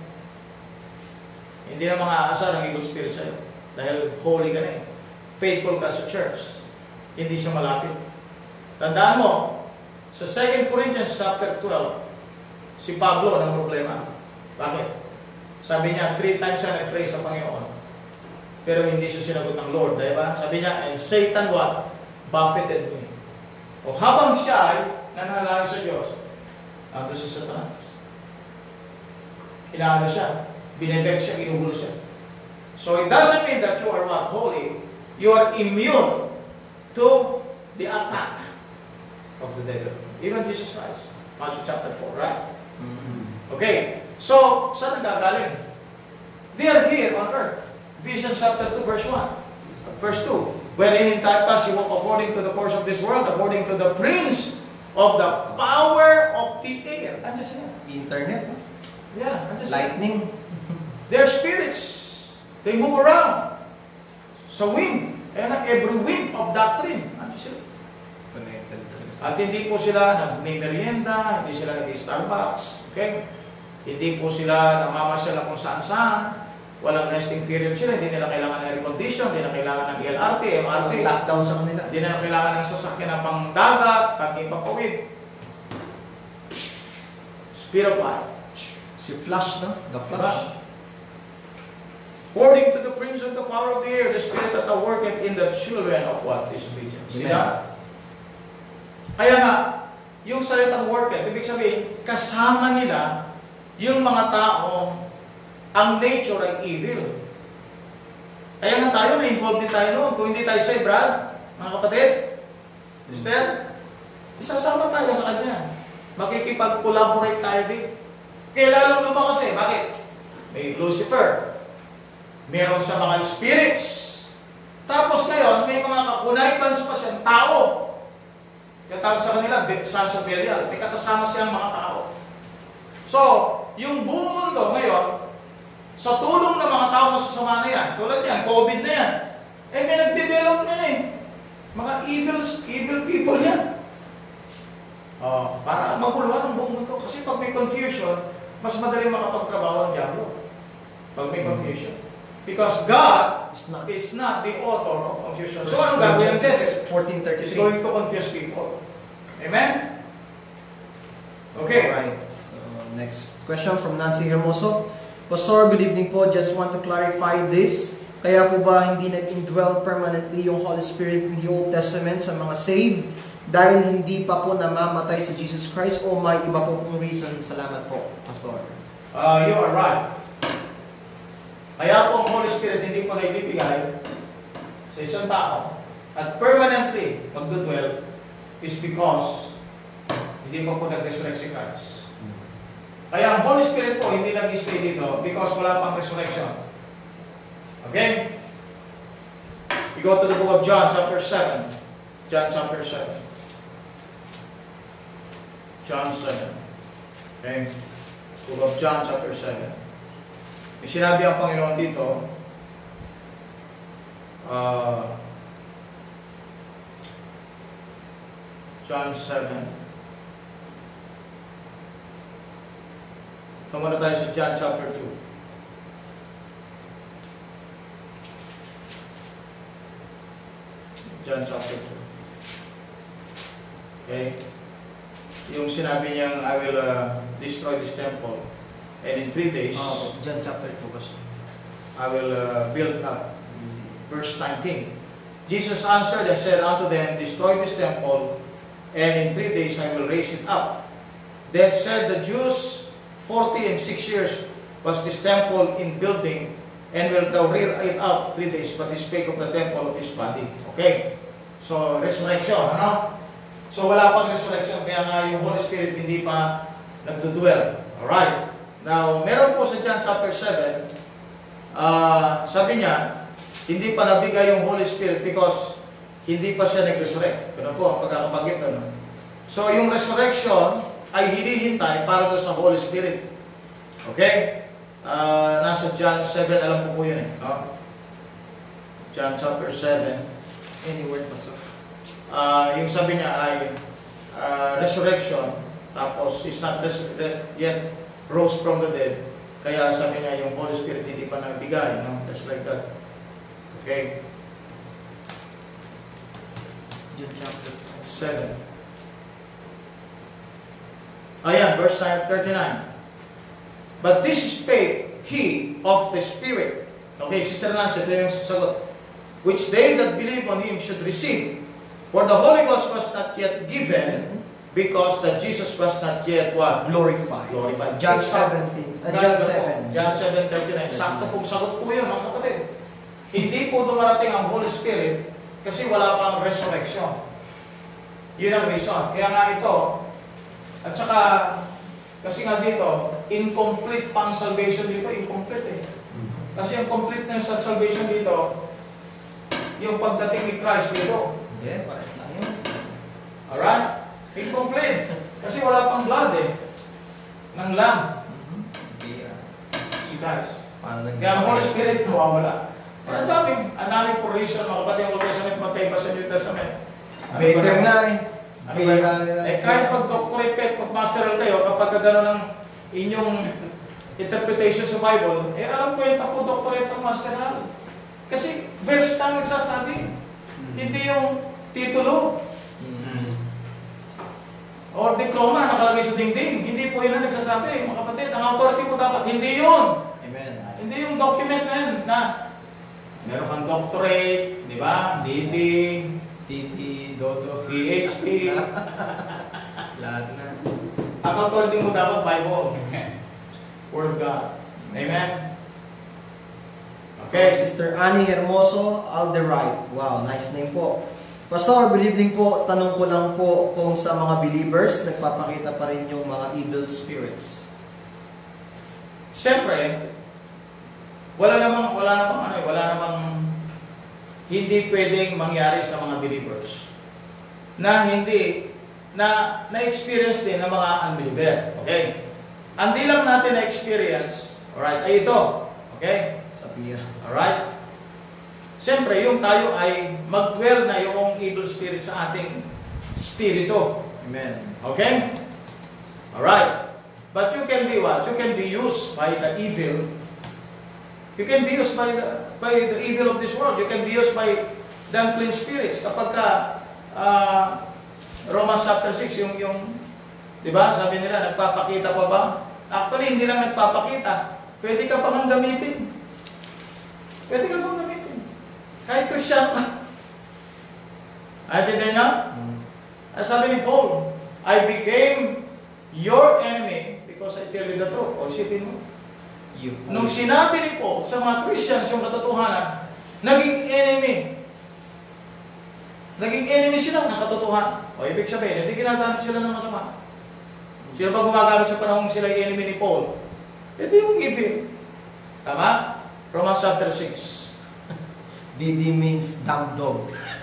Hindi na mga aasar ng evil spirit sa'yo. Dahil holy ka na eh. Faithful ka sa church. Hindi siya malapit. Tandaan mo, sa Second Corinthians chapter twelve, si Pablo ng problema. Bakit? Sabi niya, three times siya nag-pray sa Panginoon. Pero hindi siya sinagot ng Lord. Diba? Sabi niya, and Satan what? Buffeted me. O habang siya ay nanalangin sa Diyos, ando si Satanas. Inaano siya? Binebek siya, ginugulo siya. So it doesn't mean that you are what? Holy. You are immune to the attack of the devil. Even Jesus Christ. Matthew chapter four, right? Mm-hmm. Okay. So, saan nagagaling? They are here on earth. Ephesians chapter two, verse one. Verse two. Wherein in time past you walk according to the course of this world, according to the prince of the power of the air. Andiyan siya. Internet, no? Yeah, andiyan siya. Lightning. They are spirits. They move around. Sa wind. Kaya nga, every wind of doctrine. Andiyan sila. Connected talaga sa... At hindi po sila nag-merienda, hindi sila nag-Starbucks. Okay? Hindi po sila namamasyal kung saan-saan. Walang resting period sila. Hindi nila kailangan ng air condition, hindi nila kailangan ng L R T, M R T. Lockdown sa kanila. Hindi nila kailangan ng sasakyan na pang dagat, panging papawid. Speed of light. Si Flash, no? The Flash. Diba? According to the prince of the power of the air, the spirit that worketh in the children of what? Disobedience. Amen. Sila? Kaya nga, yung salitang worketh, ibig sabihin, kasama nila yung mga taong ang nature ay evil. Kaya nga tayo, na-involved din tayo noon. Kung hindi tayo say, Brad, mga kapatid, sister, isasama tayo sa kanya. Makikipag-collaborate tayo din. Kaya lalong lumakas eh. Bakit? May Lucifer. Meron sa mga spirits. Tapos ngayon, may mga kakunaitans pa siyang tao. Kaya tawag sa kanila, sons of Belial. May kasama siyang mga tao. So, yung buong mundo ngayon, sa tulong ng mga tao masasama na yan, tulad yan, COVID na yan, eh may nag-develop na eh. Mga evil, evil people yan. Uh, para maguluhan ang buong mundo. Kasi pag may confusion, mas madaling makapagtrabaho ang diablo. Pag may confusion. Because God It's not. is not the author of confusion. So First ano gagawin ng Corinthians devil? fourteen He's thirty-three. going to confuse people. Amen? Okay. Alright. So, next question from Nancy Hermoso. Pastor, good evening po. Just want to clarify this. Kaya po ba hindi nag-indwell permanently yung Holy Spirit in the Old Testament sa mga saved dahil hindi pa po namamatay si Jesus Christ o may iba po pong reason? Salamat po, Pastor. Uh, you are right. Kaya po ang Holy Spirit hindi po na ibibigay sa isang tao at permanently magdudwell is because hindi pa po nag-resurrect si Christ. Kaya ang Holy Spirit po hindi nag-stay dito because wala pang resurrection. Okay? We go to the book of John chapter seven. John chapter seven. John seven. Okay? Book of John chapter seven. May sinabi ang Panginoon dito, uh, John seven. Tama na tayo sa John chapter two. John chapter two. Okay? Yung sinabi niyang, I will uh, destroy this temple. And in three days, Oh, John chapter two. I will uh, build up. Verse nineteen. Jesus answered and said unto them, destroy this temple, and in three days I will raise it up. Then said the Jews, forty and six years was this temple in building, and will thou rear it up three days, but he spake of the temple of his body. Okay? So, resurrection, ano? So, wala pang resurrection, kaya nga yung Holy Spirit hindi pa nagdudwell. Alright? Now, meron po sa John chapter seven, uh, sabi niya, hindi pa nabigay yung Holy Spirit because hindi pa siya nag-resurrect. Ganun po ang pagkakabanggit. Ano? So, yung resurrection ay hinihintay para doon sa Holy Spirit. Okay? Uh, nasa John seven, alam ko po yun eh. No? John chapter seven. Any word, Pastor? Uh, yung sabi niya ay uh, resurrection, tapos is not res- yet rose from the dead. Kaya sabi niya yung Holy Spirit hindi pa nabigay. No? Just like that. Okay? John chapter seven. Ayan, verse thirty-nine. But this spake he of the Spirit. Okay, Sister Nancy, ito yung sagot. Which they that believe on him should receive. For the Holy Ghost was not yet given, because that Jesus was not yet what? Glorified. Glorified. John Exact- seventeen. Uh, John Ganda po. seven. John seven thirty-nine. Sakto pong sagot po yun, mga kapatid. Hindi po dumarating ang Holy Spirit kasi wala pang resurrection. Yun ang reason. Kaya nga ito, at saka, kasi nga dito, incomplete pang salvation dito, incomplete eh. Kasi ang completeness sa salvation dito, yung pagdating ni Christ dito. Hindi, pares lang yun. Alright? Incomplete. Kasi wala pang blood eh. Ng lamb. Hindi, ah. Si Christ. Paano nag- Kaya ang Holy Spirit nawawala. Kaya ang daming, ang daming for reason, mga kapatid, ang Old Testament, matay pa sa New Testament. Ano Better ba? nga eh. Ano ba? Better- Eh kahit pag-doctorate kayo, pag-masteral kayo, kapag gano'n ng inyong interpretation sa Bible, eh alam ko yung tapo doctorate ng masteral. Kasi verse lang nagsasabi. Hindi yung titulo. Mm. Or diploma nakalagay sa dingding. Hindi po yun ang nagsasabi. Mga kapatid, ang authority mo dapat, hindi yun. Amen. Hindi yung document na yun na meron kang doctorate, di ba? D D, Titi, Dodo. P H D. Lahat na. Ang authority mo dapat Bible. Word of God. Amen? Okay, Okay. Sister Annie Hermoso Alderite. Wow, nice name po. Pastor, good evening po. Tanong ko lang po kung sa mga believers, nagpapakita pa rin yung mga evil spirits. Siyempre, wala namang, wala namang, ano, eh, wala namang hindi pwedeng mangyari sa mga believers na hindi, na na-experience din ng mga unbeliever. Okay? Ang di lang natin na-experience, alright, ay ito. Okay? Sapira. Alright? Siyempre, yung tayo ay mag-dwell na yung evil spirit sa ating spirito. Amen. Okay? Alright. But you can be what? You can be used by the evil. You can be used by the, by the evil of this world. You can be used by the unclean spirits. Kapag ka, uh, Romans chapter six, yung, yung, di ba, sabi nila, nagpapakita pa ba? Actually, hindi lang nagpapakita. Pwede ka pang gamitin. Pwede ka pang gamitin. Kahit Christian ka. Ay, tindihan niya? Mm. Ang sabi ni Paul, I became your enemy because I tell you the truth. O, isipin mo. You. Nung sinabi ni Paul sa mga Christians yung katotohanan, naging enemy. Naging enemy sila ng katotohanan. O, ibig sabihin, hindi ginagamit sila ng masama. Sino ba gumagamit sa panahon sila yung enemy ni Paul? Ito yung evil. Tama? Romans chapter six. D D means dumb dog.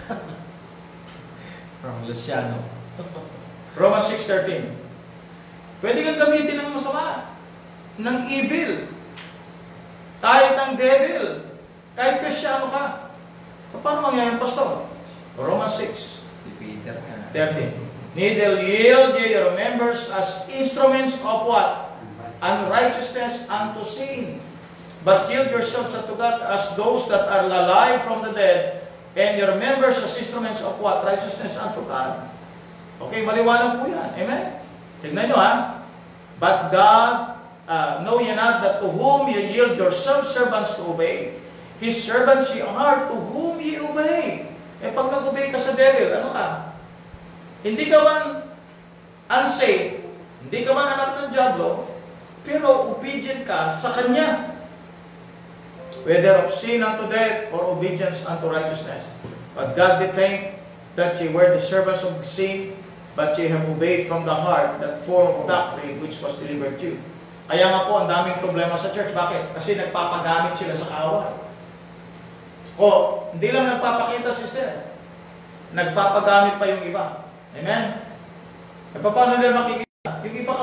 From Luciano. Romans six thirteen. Pwede kang gamitin ng masama, ng evil, kahit ng devil, kahit Kristyano ka. Paano mangyayang pastor? Romans six Si Peter nga. thirteen. Neither yield ye your members as instruments of what? Unrighteousness unto sin. But yield yourselves unto God as those that are alive from the dead, and your members as instruments of what? Righteousness unto God. Okay, maliwanag po yan. Amen? Tignan nyo ha. But God, uh, know ye not that to whom ye yield yourselves servants to obey, His servants ye are to whom ye obey. Eh pag nag-obey ka sa devil, ano ka? Hindi ka man unsaved, hindi ka man anak ng diablo, pero obedient ka sa Kanya. Whether of sin unto death or obedience unto righteousness. But God be thanked that ye were the servants of sin, but ye have obeyed from the heart that form of doctrine which was delivered to you. Kaya nga po, ang daming problema sa church. Bakit? Kasi nagpapagamit sila sa kaaway. O, hindi lang nagpapakita, sister. Nagpapagamit pa yung iba. Amen? E paano nila makikita? Yung iba